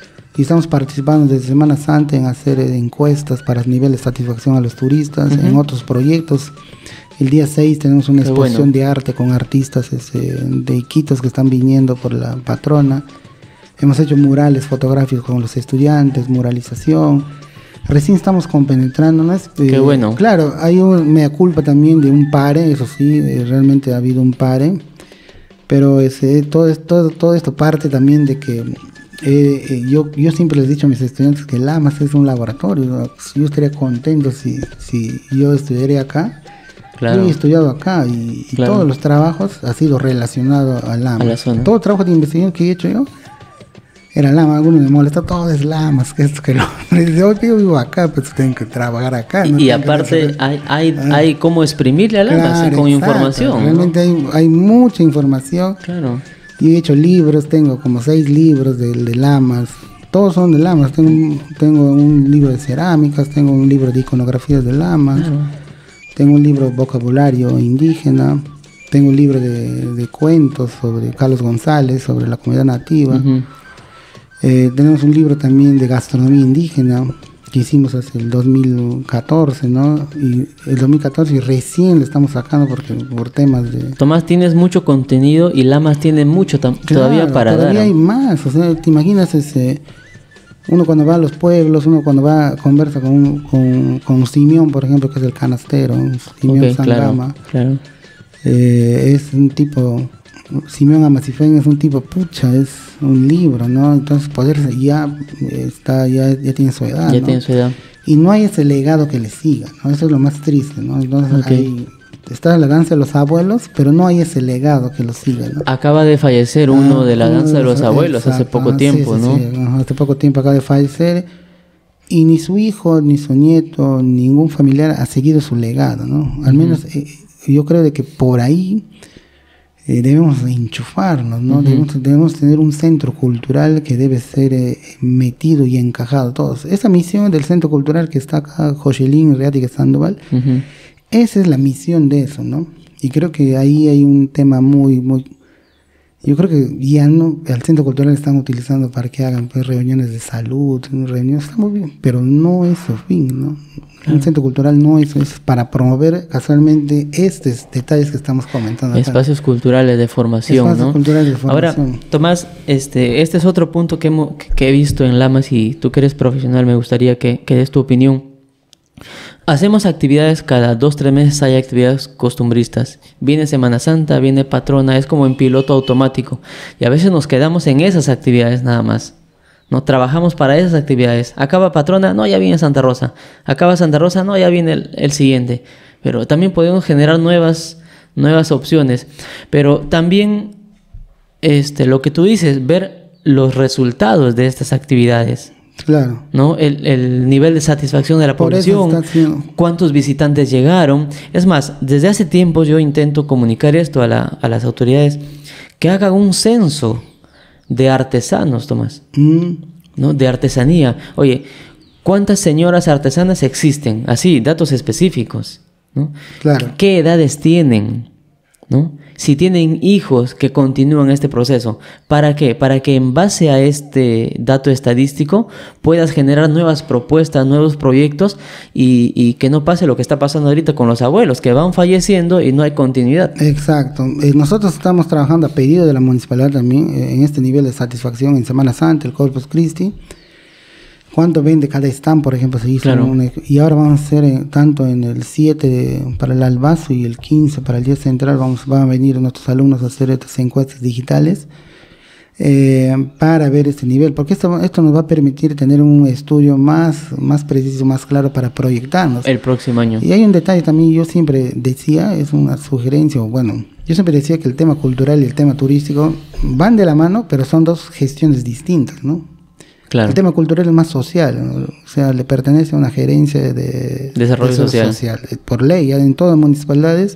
Speaker 2: Y estamos participando desde Semana Santa en hacer encuestas para el nivel de satisfacción a los turistas, uh-huh. en otros proyectos. El día seis tenemos una Qué exposición bueno. de arte con artistas ese, de Iquitos que están viniendo por la patrona. Hemos hecho murales fotográficos con los estudiantes, muralización. Recién estamos compenetrándonos.
Speaker 1: Qué eh, bueno.
Speaker 2: Claro, hay un mea culpa también de un pare, eso sí, eh, realmente ha habido un pare. Pero ese, todo, todo, todo esto parte también de que... Eh, eh, yo, yo siempre les he dicho a mis estudiantes que Lamas es un laboratorio, ¿no? Yo estaría contento si, si yo estudiaría acá. Claro. Yo he estudiado acá y, y claro. todos los trabajos ha sido relacionado a Lamas.
Speaker 1: A la zona.
Speaker 2: Todo el trabajo de investigación que he hecho yo era Lamas. Algunos me molesta, todo es Lamas, que esto, que lo... Yo, yo vivo acá, pues tengo que trabajar acá.
Speaker 1: Y,
Speaker 2: ¿no?
Speaker 1: y aparte hay, hay, ah. hay cómo exprimirle a Lamas claro, con exacto. información.
Speaker 2: Realmente ¿no? hay, hay mucha información.
Speaker 1: Claro.
Speaker 2: Yo he hecho libros, tengo como seis libros de, de Lamas, todos son de Lamas, tengo, tengo un libro de cerámicas, tengo un libro de iconografías de Lamas, claro. tengo un libro de vocabulario indígena, tengo un libro de, de cuentos sobre Carlos González, sobre la comunidad nativa, uh-huh. eh, tenemos un libro también de gastronomía indígena, que hicimos hace el dos mil catorce, ¿no? Y el dos mil catorce y recién le estamos sacando porque por temas de...
Speaker 1: Tomás, tienes mucho contenido y Lamas tiene mucho tam- claro, todavía para
Speaker 2: todavía
Speaker 1: dar.
Speaker 2: Todavía hay más, o sea, te imaginas ese... Uno cuando va a los pueblos, uno cuando va, conversa con, un, con, con Simeón, por ejemplo, que es el canastero, Simeón okay, Sangama.
Speaker 1: Claro, claro.
Speaker 2: Eh, es un tipo... Simeón Amasifén es un tipo, pucha, es un libro, ¿no? Entonces poder ya está, ya, ya tiene su edad,
Speaker 1: Ya
Speaker 2: ¿no?
Speaker 1: tiene su edad.
Speaker 2: Y no hay ese legado que le siga, ¿no? Eso es lo más triste, ¿no? Entonces okay. hay, está la danza de los abuelos, pero no hay ese legado que lo siga, ¿no?
Speaker 1: Acaba de fallecer uno ah, de la danza de los abuelos exacto. hace poco tiempo,
Speaker 2: sí, sí,
Speaker 1: ¿no?
Speaker 2: Sí, hace poco tiempo acaba de fallecer. Y ni su hijo, ni su nieto, ningún familiar ha seguido su legado, ¿no? Al uh-huh. menos eh, yo creo de que por ahí... Eh, debemos enchufarnos, ¿no? Uh-huh. Debemos, debemos tener un centro cultural que debe ser eh, metido y encajado todos. Esa misión del centro cultural que está acá, Joshelín, Reática, Sandoval, uh-huh. esa es la misión de eso, ¿no? Y creo que ahí hay un tema muy, muy... Yo creo que ya no, al centro cultural están utilizando para que hagan pues, reuniones de salud, reuniones, está muy bien, pero no es su fin, ¿no? Claro. Un centro cultural no es, es para promover casualmente estos detalles que estamos comentando acá.
Speaker 1: Espacios culturales de formación,
Speaker 2: Espacios
Speaker 1: ¿no?
Speaker 2: culturales de formación.
Speaker 1: Ahora, Tomás, este, este es otro punto que, hemos, que he visto en Lamas y tú que eres profesional me gustaría que, que des tu opinión. Hacemos actividades cada dos, tres meses, hay actividades costumbristas. Viene Semana Santa, viene Patrona, es como en piloto automático. Y a veces nos quedamos en esas actividades nada más. No trabajamos para esas actividades. Acaba Patrona, no, ya viene Santa Rosa. Acaba Santa Rosa, no, ya viene el, el siguiente. Pero también podemos generar nuevas, nuevas opciones. Pero también este, lo que tú dices, ver los resultados de estas actividades.
Speaker 2: Claro.
Speaker 1: ¿No? El, el nivel de satisfacción de la
Speaker 2: Por
Speaker 1: población,
Speaker 2: haciendo...
Speaker 1: cuántos visitantes llegaron. Es más, desde hace tiempo yo intento comunicar esto a, la, a las autoridades, que hagan un censo de artesanos, Tomás, mm. ¿no? De artesanía. Oye, ¿cuántas señoras artesanas existen? Así, datos específicos, ¿no?
Speaker 2: Claro.
Speaker 1: ¿Qué edades tienen? ¿No? si tienen hijos que continúan este proceso. ¿Para qué? Para que en base a este dato estadístico puedas generar nuevas propuestas, nuevos proyectos y, y que no pase lo que está pasando ahorita con los abuelos, que van falleciendo y no hay continuidad.
Speaker 2: Exacto. Eh, nosotros estamos trabajando a pedido de la municipalidad también eh, en este nivel de satisfacción en Semana Santa, el Corpus Christi. ¿Cuánto vende cada stand, por ejemplo? Se hizo
Speaker 1: Claro.
Speaker 2: una, y ahora vamos a hacer eh, tanto en el siete de, para el Albazo y el quince para el día central, vamos, van a venir nuestros alumnos a hacer estas encuestas digitales eh, para ver este nivel, porque esto, esto nos va a permitir tener un estudio más, más preciso, más claro para proyectarnos.
Speaker 1: El próximo año.
Speaker 2: Y hay un detalle también, yo siempre decía, es una sugerencia, o bueno, yo siempre decía que el tema cultural y el tema turístico van de la mano, pero son dos gestiones distintas, ¿no?
Speaker 1: Claro.
Speaker 2: El tema cultural es más social, ¿no? O sea, le pertenece a una gerencia de
Speaker 1: Desarrollo social.
Speaker 2: Por ley, ya en todas las municipalidades,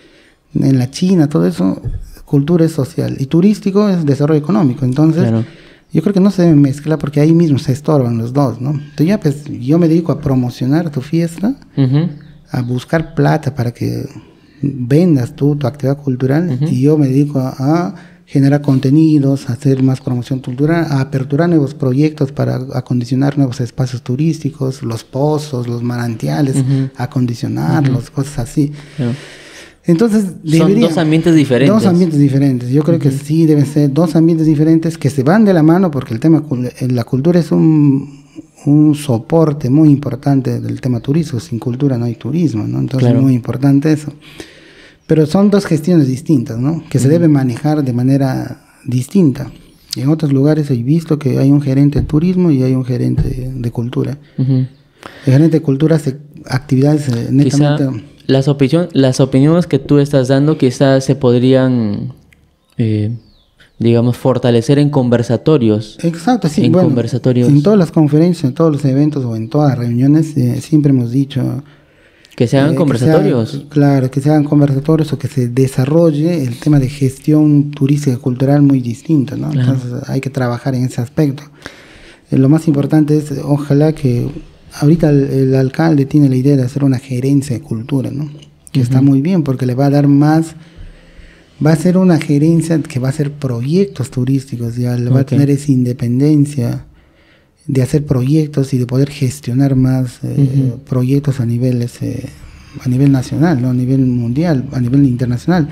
Speaker 2: en la China, todo eso, cultura es social y turístico es desarrollo económico. Entonces,
Speaker 1: Claro.
Speaker 2: yo creo que no se debe mezclar porque ahí mismo se estorban los dos, ¿no? Entonces, ya pues, yo me dedico a promocionar tu fiesta,
Speaker 1: Uh-huh.
Speaker 2: a buscar plata para que vendas tú tu actividad cultural,
Speaker 1: Uh-huh.
Speaker 2: y yo me dedico a, a generar contenidos, a hacer más promoción cultural, a aperturar nuevos proyectos para acondicionar nuevos espacios turísticos, los pozos, los manantiales,
Speaker 1: Uh-huh.
Speaker 2: acondicionarlos,
Speaker 1: Uh-huh.
Speaker 2: cosas así.
Speaker 1: Claro.
Speaker 2: Entonces,
Speaker 1: Son
Speaker 2: debería-
Speaker 1: dos ambientes diferentes.
Speaker 2: Dos ambientes diferentes. Yo creo
Speaker 1: Uh-huh.
Speaker 2: que sí deben ser dos ambientes diferentes que se van de la mano, porque el tema cul- la cultura es un, un soporte muy importante del tema turismo. Sin cultura no hay turismo, ¿no? Entonces
Speaker 1: Claro.
Speaker 2: es muy importante eso. Pero son dos gestiones distintas, ¿no? Que se
Speaker 1: Uh-huh.
Speaker 2: deben manejar de manera distinta. En otros lugares he visto que hay un gerente de turismo y hay un gerente de, de cultura.
Speaker 1: Uh-huh.
Speaker 2: El gerente de cultura hace actividades eh,
Speaker 1: Quizá
Speaker 2: netamente...
Speaker 1: las, opinión, las opiniones que tú estás dando quizás se podrían, eh, digamos, fortalecer en conversatorios.
Speaker 2: Exacto, sí.
Speaker 1: En
Speaker 2: bueno,
Speaker 1: conversatorios.
Speaker 2: En todas las conferencias, en todos los eventos o en todas las reuniones, eh, siempre hemos dicho...
Speaker 1: Que se hagan
Speaker 2: eh,
Speaker 1: conversatorios.
Speaker 2: que se hagan- claro, que se hagan conversatorios o que se desarrolle el tema de gestión turística y cultural muy distinto, ¿no?
Speaker 1: Claro.
Speaker 2: Entonces hay que trabajar en ese aspecto. Eh, lo más importante es, ojalá que... Ahorita el, el alcalde tiene la idea de hacer una gerencia de cultura, ¿no? Que
Speaker 1: Ujú.
Speaker 2: está muy bien porque le va a dar más... Va a ser una gerencia que va a hacer proyectos turísticos, ya le va a
Speaker 1: Ok.
Speaker 2: tener esa independencia de hacer proyectos y de poder gestionar más eh,
Speaker 1: Ujú.
Speaker 2: proyectos a niveles eh, a nivel nacional, ¿no? A nivel mundial, a nivel internacional.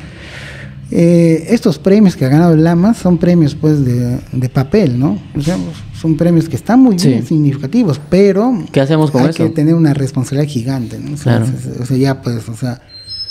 Speaker 2: Eh, estos premios que ha ganado el Lamas son premios pues de, de papel, ¿no? O sea, son premios que están muy
Speaker 1: Sí.
Speaker 2: bien significativos, pero
Speaker 1: ¿Qué hacemos con
Speaker 2: hay
Speaker 1: eso?
Speaker 2: que tener una responsabilidad gigante, ¿no? O sea,
Speaker 1: Claro.
Speaker 2: o sea, ya pues, o sea,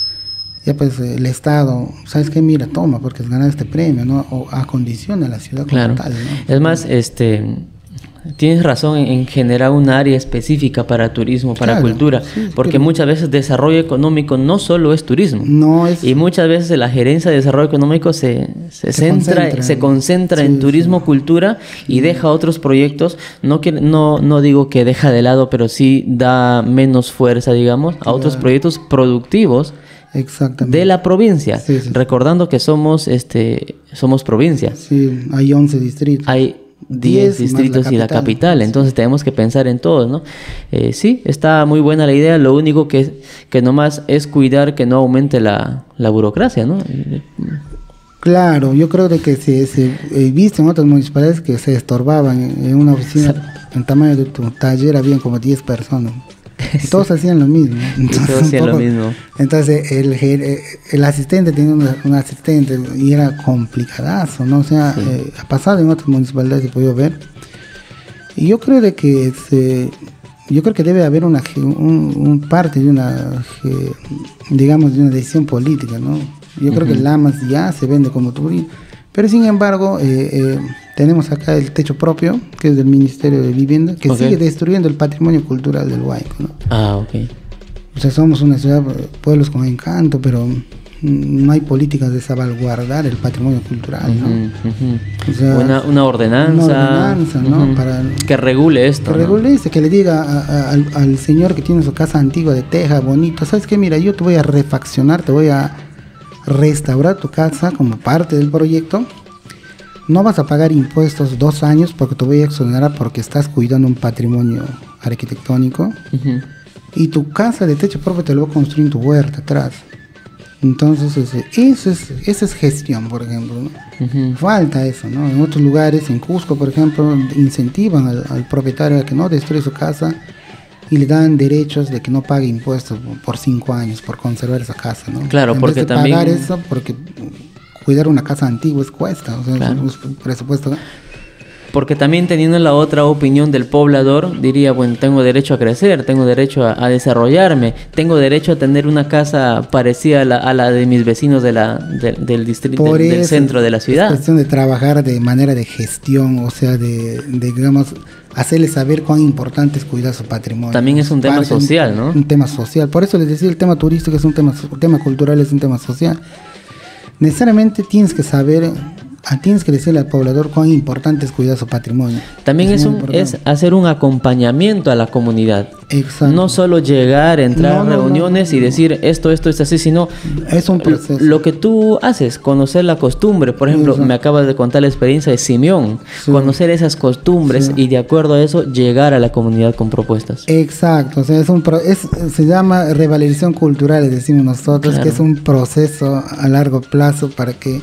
Speaker 2: ya pues el Estado, ¿sabes qué? Mira, toma, porque has ganado este premio, ¿no? O acondiciona a la ciudad como
Speaker 1: Claro.
Speaker 2: tal, ¿no?
Speaker 1: Es más, este, tienes razón en, en generar una área específica para turismo, para
Speaker 2: Claro,
Speaker 1: cultura,
Speaker 2: sí,
Speaker 1: porque
Speaker 2: pero-
Speaker 1: muchas veces desarrollo económico no solo es turismo.
Speaker 2: No es...
Speaker 1: Y muchas veces la gerencia de desarrollo económico se, se,
Speaker 2: Se
Speaker 1: centra,
Speaker 2: concentra.
Speaker 1: se concentra
Speaker 2: Sí,
Speaker 1: en turismo,
Speaker 2: sí.
Speaker 1: cultura y deja otros proyectos. No, que, no, no digo que deja de lado, pero sí da menos fuerza, digamos, a otros
Speaker 2: Claro.
Speaker 1: proyectos productivos
Speaker 2: Exactamente.
Speaker 1: de la provincia.
Speaker 2: Sí, sí, sí.
Speaker 1: Recordando que somos, este, somos provincia.
Speaker 2: Sí, hay once distritos.
Speaker 1: Hay
Speaker 2: diez
Speaker 1: diez distritos
Speaker 2: más
Speaker 1: y la capital, entonces tenemos que pensar en todos, ¿no? Eh, sí, está muy buena la idea, lo único que, que nomás es cuidar que no aumente la, la burocracia, ¿no?
Speaker 2: Claro, yo creo de que se, se he visto en otras municipalidades que se estorbaban en, en una oficina, en tamaño de tu taller habían como diez personas. Y todos hacían lo mismo. ¿no?
Speaker 1: Y todos
Speaker 2: un
Speaker 1: hacían lo mismo.
Speaker 2: Entonces el, ger- el asistente tenía un, un asistente y era complicadazo, ¿no? O sea,
Speaker 1: Sí.
Speaker 2: eh, ha pasado en otras municipalidades, he podido ver. Y yo creo de que se, yo creo que debe haber una ge- un, un parte de una ge- digamos de una decisión política, ¿no? Yo creo que
Speaker 1: Ujú.
Speaker 2: Lamas ya se vende como turismo, pero sin embargo eh, eh, tenemos acá el techo propio, que es del Ministerio de Vivienda, que
Speaker 1: Ok.
Speaker 2: sigue destruyendo el patrimonio cultural del Huayco, ¿no?
Speaker 1: Ah, ok.
Speaker 2: O sea, somos una ciudad, eh, pueblos con encanto, pero mm, no hay políticas de salvaguardar el patrimonio cultural, ¿no?
Speaker 1: Ujú, ujú.
Speaker 2: O sea,
Speaker 1: una, una ordenanza,
Speaker 2: una ordenanza, ¿no?
Speaker 1: ujú,
Speaker 2: Para-
Speaker 1: que regule esto,
Speaker 2: Que
Speaker 1: ¿no?
Speaker 2: regularice, que le diga a- a- al, al señor que tiene su casa antigua de teja, bonito, ¿sabes qué? Mira, yo te voy a refaccionar, te voy a restaurar tu casa como parte del proyecto. No vas a pagar impuestos dos años porque te voy a exonerar porque estás cuidando un patrimonio arquitectónico.
Speaker 1: Ujú.
Speaker 2: Y tu casa de techo propio te lo voy a construir en tu huerta atrás. Entonces, ese, eso es, esa es gestión, por ejemplo, ¿no? Uh-huh. Falta eso, ¿no? En otros lugares, en Cusco, por ejemplo, incentivan al, al propietario a que no destruya su casa y le dan derechos de que no pague impuestos por cinco años por conservar esa casa, ¿no?
Speaker 1: Claro,
Speaker 2: en
Speaker 1: porque
Speaker 2: vez de
Speaker 1: también...
Speaker 2: pagar eso, porque cuidar una casa antigua es cuesta, o sea,
Speaker 1: claro.
Speaker 2: es un presupuesto.
Speaker 1: Porque también teniendo la otra opinión del poblador, diría, bueno, tengo derecho a crecer, tengo derecho a, a desarrollarme, tengo derecho a tener una casa parecida a la, a la de mis vecinos de la, de, del distrito, del, del centro de la ciudad.
Speaker 2: Es cuestión de trabajar de manera de gestión, o sea, de, de digamos, hacerles saber cuán importante es cuidar su patrimonio.
Speaker 1: También es un tema
Speaker 2: Parte
Speaker 1: social,
Speaker 2: un,
Speaker 1: ¿no?
Speaker 2: Un tema social. Por eso les decía, el tema turístico es un tema, el tema cultural es un tema social. Necesariamente tienes que saber... Tienes que decirle al poblador cuán importante es cuidar su patrimonio.
Speaker 1: También es, es, un, es hacer un acompañamiento a la comunidad.
Speaker 2: Exacto.
Speaker 1: No solo llegar, entrar no, a reuniones no, no, y decir esto, esto es así, sino
Speaker 2: es un proceso.
Speaker 1: Lo que tú haces, conocer la costumbre. Por ejemplo, Exacto. me acabas de contar la experiencia de Simeón. Sí. Conocer esas costumbres sí. y de acuerdo a eso llegar a la comunidad con propuestas.
Speaker 2: Exacto. O sea, es un pro, es, se llama revalorización cultural, decimos nosotros, claro. que es un proceso a largo plazo para que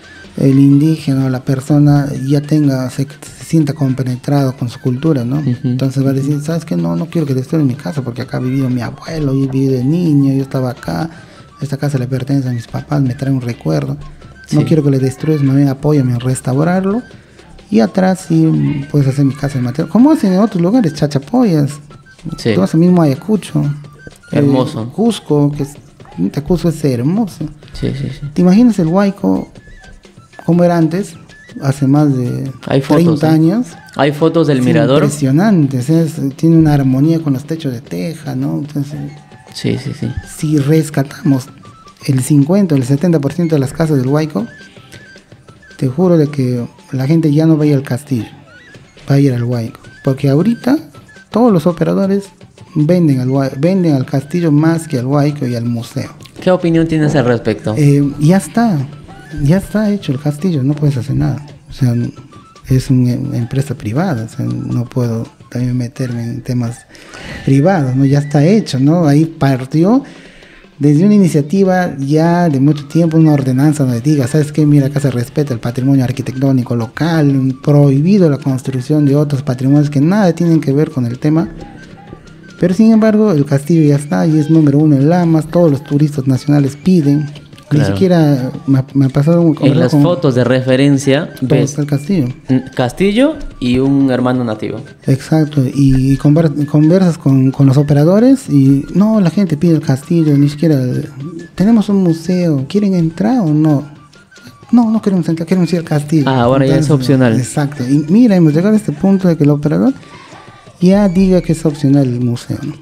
Speaker 2: el indígena o la persona ya tenga, se, se sienta compenetrado con su cultura, ¿no? Uh-huh. Entonces va a decir, ¿sabes qué? No, no quiero que destruyan mi casa porque acá ha vivido mi abuelo, yo he vivido de niño, yo estaba acá, esta casa le pertenece a mis papás, me trae un recuerdo. No sí. quiero que le destruyas, más bien apóyame en restaurarlo. Y atrás sí puedes hacer mi casa de material. Como hacen en otros lugares, Chachapoyas. Sí. Tú vas mismo a Ayacucho.
Speaker 1: Hermoso.
Speaker 2: Eh, Cusco, que es, Cusco es hermoso.
Speaker 1: Sí, sí, sí.
Speaker 2: ¿Te imaginas el Huayco? Como era antes, hace más de
Speaker 1: Hay fotos,
Speaker 2: treinta
Speaker 1: ¿eh?
Speaker 2: años.
Speaker 1: Hay fotos del
Speaker 2: es
Speaker 1: mirador.
Speaker 2: Impresionante, es, tiene una armonía con los techos de teja, ¿no? Entonces,
Speaker 1: sí, sí, sí.
Speaker 2: Si rescatamos el cincuenta o el setenta por ciento de las casas del Huayco, te juro de que la gente ya no va a ir al castillo, va a ir al Huayco. Porque ahorita todos los operadores venden al, venden al castillo más que al Huayco y al museo.
Speaker 1: ¿Qué opinión tienes al respecto?
Speaker 2: Eh, ya está. Ya está hecho el castillo, no puedes hacer nada. O sea, es una empresa privada, o sea, no puedo también meterme en temas privados, ¿no? Ya está hecho, ¿no? Ahí partió desde una iniciativa ya de mucho tiempo, una ordenanza donde diga, ¿sabes qué? Mira, acá se respeta el patrimonio arquitectónico local, prohibido la construcción de otros patrimonios que nada tienen que ver con el tema. Pero sin embargo, el castillo ya está y es número uno en Lamas, todos los turistas nacionales piden. Claro. Ni siquiera me, me ha pasado un,
Speaker 1: en las con, fotos de referencia ves
Speaker 2: el castillo
Speaker 1: castillo y un hermano nativo.
Speaker 2: Exacto, y conversas con, con los operadores y no, la gente pide el castillo, ni siquiera tenemos un museo, ¿quieren entrar o no? No, no queremos entrar, queremos ir al castillo.
Speaker 1: Ah, ahora Entonces, ya es opcional.
Speaker 2: Exacto, y mira, hemos llegado a este punto de que el operador ya diga que es opcional el museo, ¿no?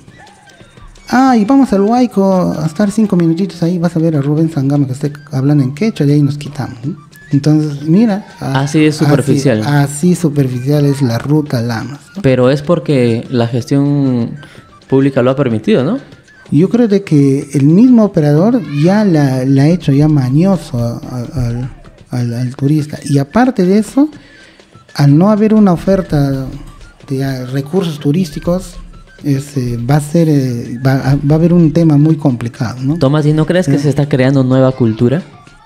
Speaker 2: Ah, y vamos al Huayco a estar cinco minutitos ahí, vas a ver a Rubén Sangama que esté hablando en quechua y ahí nos quitamos, ¿no? Entonces, mira.
Speaker 1: Así es superficial.
Speaker 2: Así, así superficial es la ruta Lamas, ¿no?
Speaker 1: Pero es porque la gestión pública lo ha permitido, ¿no?
Speaker 2: Yo creo de que el mismo operador ya la, la ha hecho ya mañoso a, a, al, al, al turista. Y aparte de eso, al no haber una oferta de recursos turísticos, Es, eh, va a ser eh, va, va a haber un tema muy complicado, ¿no?
Speaker 1: Tomás, ¿y no crees que eh, se está creando nueva cultura?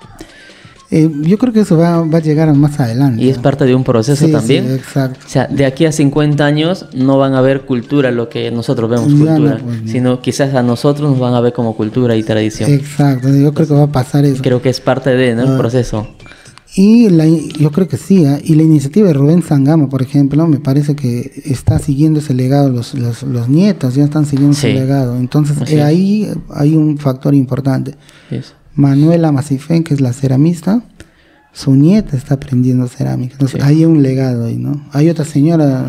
Speaker 2: Eh, yo creo que eso va, va a llegar más adelante.
Speaker 1: Y es parte de un proceso
Speaker 2: sí,
Speaker 1: también.
Speaker 2: Sí, exacto.
Speaker 1: O sea, de aquí a cincuenta años no van a ver cultura lo que nosotros vemos ya cultura, no, pues, no. sino quizás a nosotros nos van a ver como cultura y tradición.
Speaker 2: Exacto, yo creo que va a pasar eso.
Speaker 1: Creo que es parte de, ¿no? el
Speaker 2: uh,
Speaker 1: proceso.
Speaker 2: Y la, yo creo que sí, ¿eh? Y la iniciativa de Rubén Sangama, por ejemplo, me parece que está siguiendo ese legado, los, los, los nietos ya están siguiendo sí. ese legado. Entonces eh, ahí hay un factor importante. Yes. Manuela Macifén, que es la ceramista, su nieta está aprendiendo cerámica. Entonces sí. hay un legado ahí, ¿no? Hay otra señora,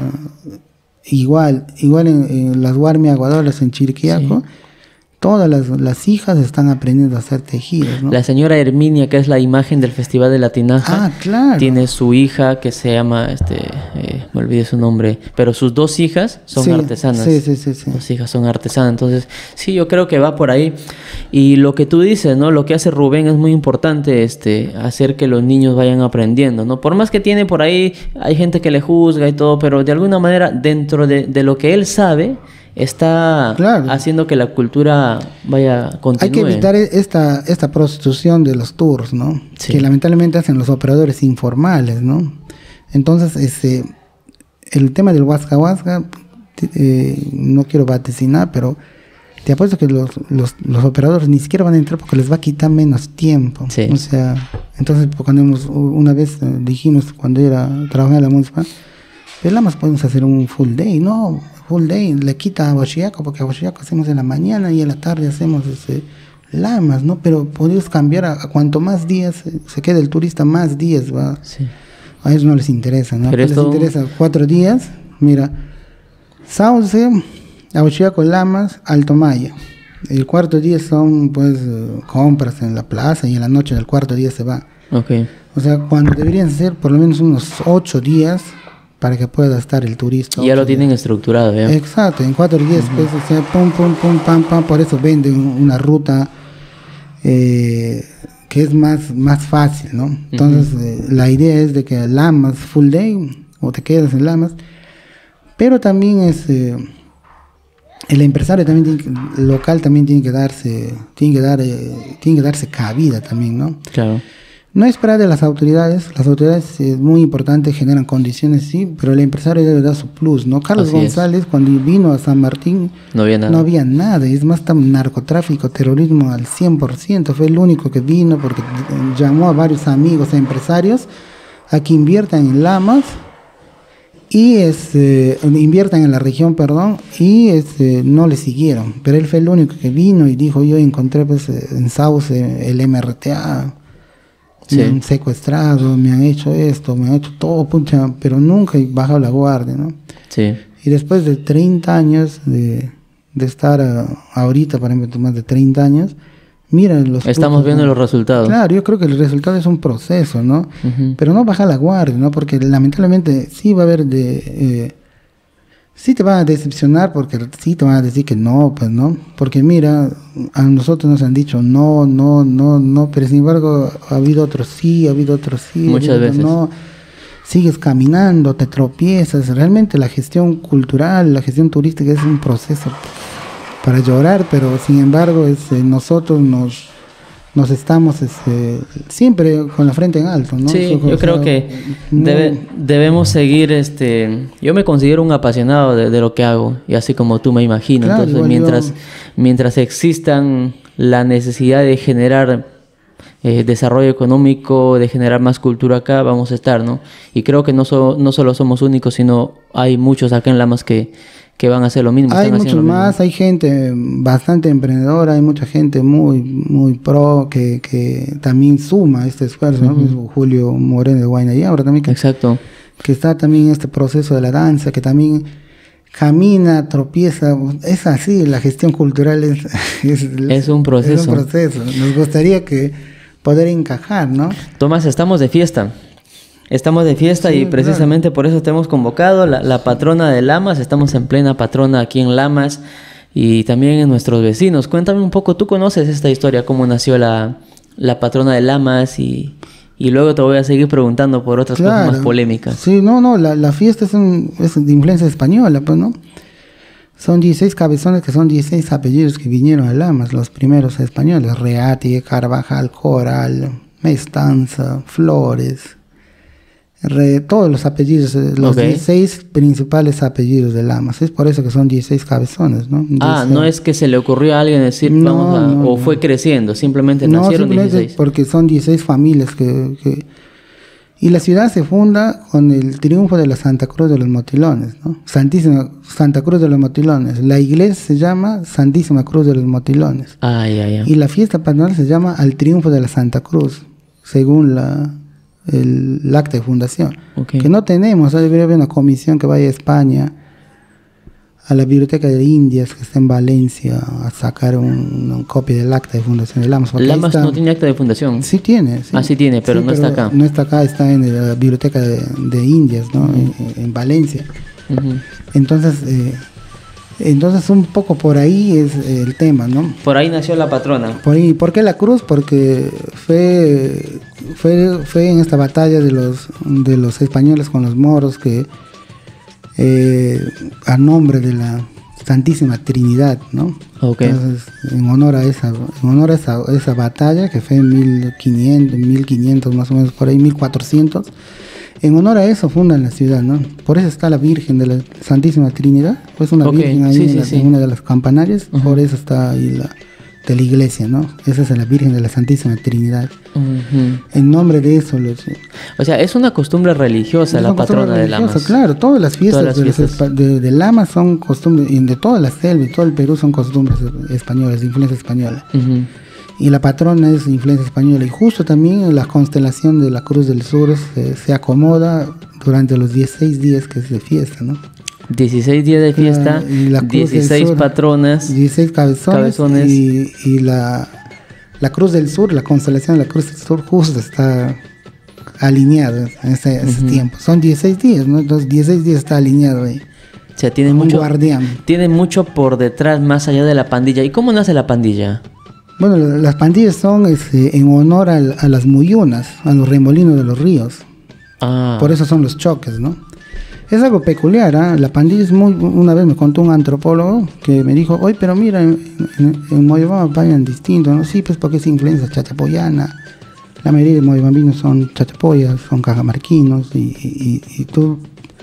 Speaker 2: igual, igual en, en las Guarmi Aguadoras en Chiriquiaco, sí. todas las, las hijas están aprendiendo a hacer tejidos, ¿no?
Speaker 1: La señora Herminia, que es la imagen del Festival de la Tinaja,
Speaker 2: ah, claro.
Speaker 1: tiene su hija que se llama, este, eh, me olvidé su nombre, pero sus dos hijas son
Speaker 2: sí,
Speaker 1: artesanas.
Speaker 2: Sí, sí, sí, sí.
Speaker 1: Dos hijas son artesanas, entonces sí, yo creo que va por ahí. Y lo que tú dices, ¿no? Lo que hace Rubén es muy importante, este, hacer que los niños vayan aprendiendo, ¿no? Por más que tiene por ahí, hay gente que le juzga y todo, pero de alguna manera dentro de, de lo que él sabe, está
Speaker 2: Claro.
Speaker 1: haciendo que la cultura vaya continúe.
Speaker 2: Hay que evitar esta, esta prostitución de los tours, ¿no?
Speaker 1: Sí.
Speaker 2: Que lamentablemente hacen los operadores informales, ¿no? Entonces, ese, el tema del Huasca Huasca, eh, no quiero vaticinar, pero te apuesto que los, los, los operadores ni siquiera van a entrar porque les va a quitar menos tiempo.
Speaker 1: Sí.
Speaker 2: O sea, entonces cuando hemos, una vez eh, dijimos, cuando era trabajando en la municipal, pero nada más podemos hacer un full day, ¿no? Full day le quita a Huachiaco, porque a Huachiaco hacemos en la mañana y en la tarde hacemos ese, Lamas, ¿no? Pero podemos cambiar a, a cuanto más días eh, se quede el turista, más días va.
Speaker 1: Sí.
Speaker 2: A ellos no les interesa, ¿no?
Speaker 1: Pero
Speaker 2: Les
Speaker 1: esto...
Speaker 2: interesa cuatro días. Mira, Sauce, Ahuachiaco, Lamas, Alto Maya. El cuarto día son, pues, uh, compras en la plaza y en la noche del cuarto día se va.
Speaker 1: Okay.
Speaker 2: O sea, cuando deberían ser por lo menos unos ocho días para que pueda estar el turista.
Speaker 1: Y ya lo tienen estructurado, ¿ya?
Speaker 2: Exacto, en cuatro días, uh-huh. pues, o sea, pum, pum, pum, pam, pam, por eso venden una ruta eh, que es más, más fácil, ¿no? Entonces, uh-huh. eh, la idea es de que Lamas, full day, o te quedas en Lamas, pero también es... Eh, el empresario también tiene que, el local también tiene que darse, tiene que dar, eh, tiene que darse cabida también, ¿no?
Speaker 1: Claro.
Speaker 2: No esperar de las autoridades, las autoridades es muy importante, generan condiciones, sí, pero el empresario debe dar su plus, ¿no? Carlos Así González, es. cuando vino a San Martín,
Speaker 1: no había nada.
Speaker 2: No había nada, es más, tan narcotráfico, terrorismo al cien por ciento, fue el único que vino porque llamó a varios amigos, a empresarios, a que inviertan en Lamas, y este, inviertan en la región, perdón, y este, no le siguieron, pero él fue el único que vino y dijo, yo encontré pues en Sauce el M R T A, sí. Me han secuestrado, me han hecho esto, me han hecho todo, pucha, pero nunca he bajado la guardia, ¿no?
Speaker 1: Sí.
Speaker 2: Y después de treinta años de, de estar a, ahorita, para ejemplo, más de treinta años, mira los
Speaker 1: estamos frutos, viendo ¿no? los resultados.
Speaker 2: Claro, yo creo que el resultado es un proceso, ¿no? Uh-huh. Pero no baja la guardia, ¿no? Porque lamentablemente sí va a haber de... Eh, sí te van a decepcionar porque sí te van a decir que no, pues, ¿no? Porque mira, a nosotros nos han dicho no, no, no, no, pero sin embargo ha habido otros sí, ha habido otros sí.
Speaker 1: Muchas veces.
Speaker 2: No. Sigues caminando, te tropiezas. Realmente la gestión cultural, la gestión turística es un proceso para llorar, pero sin embargo es, eh, nosotros nos nos estamos este, siempre con la frente en alto, ¿no?
Speaker 1: Sí,
Speaker 2: Eso,
Speaker 1: yo creo sea, que debe, debemos seguir, este, yo me considero un apasionado de, de lo que hago, y así como tú me imagino, claro, entonces mientras, yo... mientras existan la necesidad de generar eh, desarrollo económico, de generar más cultura acá, vamos a estar, ¿no? Y creo que no, so, no solo somos únicos, sino hay muchos acá en Lamas que que van a hacer lo mismo.
Speaker 2: Hay muchos más, hay gente bastante emprendedora, hay mucha gente muy muy pro que, que también suma este esfuerzo, uh-huh. ¿no? Julio Moreno de Guaynayá, ahora también que,
Speaker 1: Exacto.
Speaker 2: que está también en este proceso de la danza, que también camina, tropieza, es así, la gestión cultural es, es,
Speaker 1: es un proceso.
Speaker 2: Es un proceso, nos gustaría que poder encajar, ¿no?
Speaker 1: Tomás, estamos de fiesta. Estamos de fiesta sí, y precisamente claro. por eso te hemos convocado, la, la patrona de Lamas, estamos en plena patrona aquí en Lamas y también en nuestros vecinos. Cuéntame un poco, ¿tú conoces esta historia, cómo nació la, la patrona de Lamas? Y, y luego te voy a seguir preguntando por otras claro. cosas más polémicas.
Speaker 2: Sí, no, no, la, la fiesta es, un, es de influencia española, pues, ¿no? Son dieciséis cabezones que son dieciséis apellidos que vinieron a Lamas, los primeros españoles, Reati, Carvajal, Coral, Mestanza, Flores... Re, todos los apellidos, los okay. dieciséis principales apellidos de Lamas, es por eso que son dieciséis cabezones, ¿no? dieciséis.
Speaker 1: Ah, no es que se le ocurrió a alguien decir, no, vamos a, no, o fue creciendo, simplemente
Speaker 2: no,
Speaker 1: nacieron
Speaker 2: simplemente
Speaker 1: dieciséis.
Speaker 2: Porque son dieciséis familias que, que... Y la ciudad se funda con el triunfo de la Santa Cruz de los Motilones, ¿no? Santísima Santa Cruz de los Motilones. La iglesia se llama Santísima Cruz de los Motilones.
Speaker 1: Ah, ya, ya.
Speaker 2: Y la fiesta patronal se llama Al Triunfo de la Santa Cruz, según la... El, el acta de fundación, okay. que no tenemos, debería haber una comisión que vaya a España, a la Biblioteca de Indias, que está en Valencia, a sacar un, una copia del acta de fundación de Lamas.
Speaker 1: ¿Lamas está, no tiene acta de fundación?
Speaker 2: Sí tiene. Sí.
Speaker 1: Ah, sí tiene, pero sí, no pero está acá.
Speaker 2: No está acá, está en la Biblioteca de, de Indias, ¿no? Uh-huh. en, en Valencia. Uh-huh. Entonces, eh, entonces un poco por ahí es el tema, ¿no?
Speaker 1: Por ahí nació la patrona.
Speaker 2: Por ahí, ¿por qué la cruz? Porque fue, fue, fue en esta batalla de los, de los españoles con los moros que eh, a nombre de la Santísima Trinidad, ¿no?
Speaker 1: Okay.
Speaker 2: Entonces, en honor a esa, en honor a esa, esa batalla que fue en mil quinientos, mil quinientos más o menos por ahí, mil cuatrocientos, en honor a eso fundan la ciudad, ¿no? Por eso está la Virgen de la Santísima Trinidad, pues una
Speaker 1: Okay.
Speaker 2: Virgen ahí
Speaker 1: Sí,
Speaker 2: en,
Speaker 1: sí,
Speaker 2: la,
Speaker 1: sí.
Speaker 2: en una de las campanarias,
Speaker 1: Uh-huh.
Speaker 2: por eso está ahí la de la iglesia, ¿no? Esa es la Virgen de la Santísima Trinidad.
Speaker 1: Uh-huh.
Speaker 2: En nombre de eso, los,
Speaker 1: O sea, es una costumbre religiosa
Speaker 2: es
Speaker 1: la
Speaker 2: una costumbre
Speaker 1: patrona de
Speaker 2: religiosa,
Speaker 1: Lamas.
Speaker 2: claro, todas las fiestas,
Speaker 1: Todas las
Speaker 2: de, los
Speaker 1: fiestas.
Speaker 2: espa- de, de Lamas son costumbres, y de toda la selva y todo el Perú son costumbres españolas, de influencia española.
Speaker 1: Uh-huh.
Speaker 2: Y la patrona es de influencia española. Y justo también la constelación de la Cruz del Sur se, se acomoda durante los dieciséis días que es de fiesta, ¿no?
Speaker 1: dieciséis días de fiesta,
Speaker 2: La- y la Cruz del
Speaker 1: dieciséis
Speaker 2: Sur,
Speaker 1: patronas.
Speaker 2: dieciséis cabezones,
Speaker 1: Cabezones.
Speaker 2: y, y la, la Cruz del Sur, la constelación de la Cruz del Sur justo está alineada en ese, ese
Speaker 1: Ujú.
Speaker 2: tiempo. Son dieciséis días, ¿no? Entonces dieciséis días está alineado ahí.
Speaker 1: O sea, tiene
Speaker 2: Un
Speaker 1: mucho,
Speaker 2: guardián.
Speaker 1: tiene mucho por detrás, más allá de la pandilla. ¿Y cómo nace la pandilla?
Speaker 2: Bueno, la- las pandillas son este, en honor al- a las muyunas, a los remolinos de los ríos.
Speaker 1: Ah,
Speaker 2: Por eso son los choques, ¿no? Es algo peculiar, ¿ah? La pandilla es muy... Una vez me contó un antropólogo que me dijo, oye, pero mira, en, en, en Moyobamba vayan distinto, ¿no? Sí, pues porque es influencia chachapoyana. La mayoría de moyobambinos son chachapoyas, son cajamarquinos, y, y, y, y tú...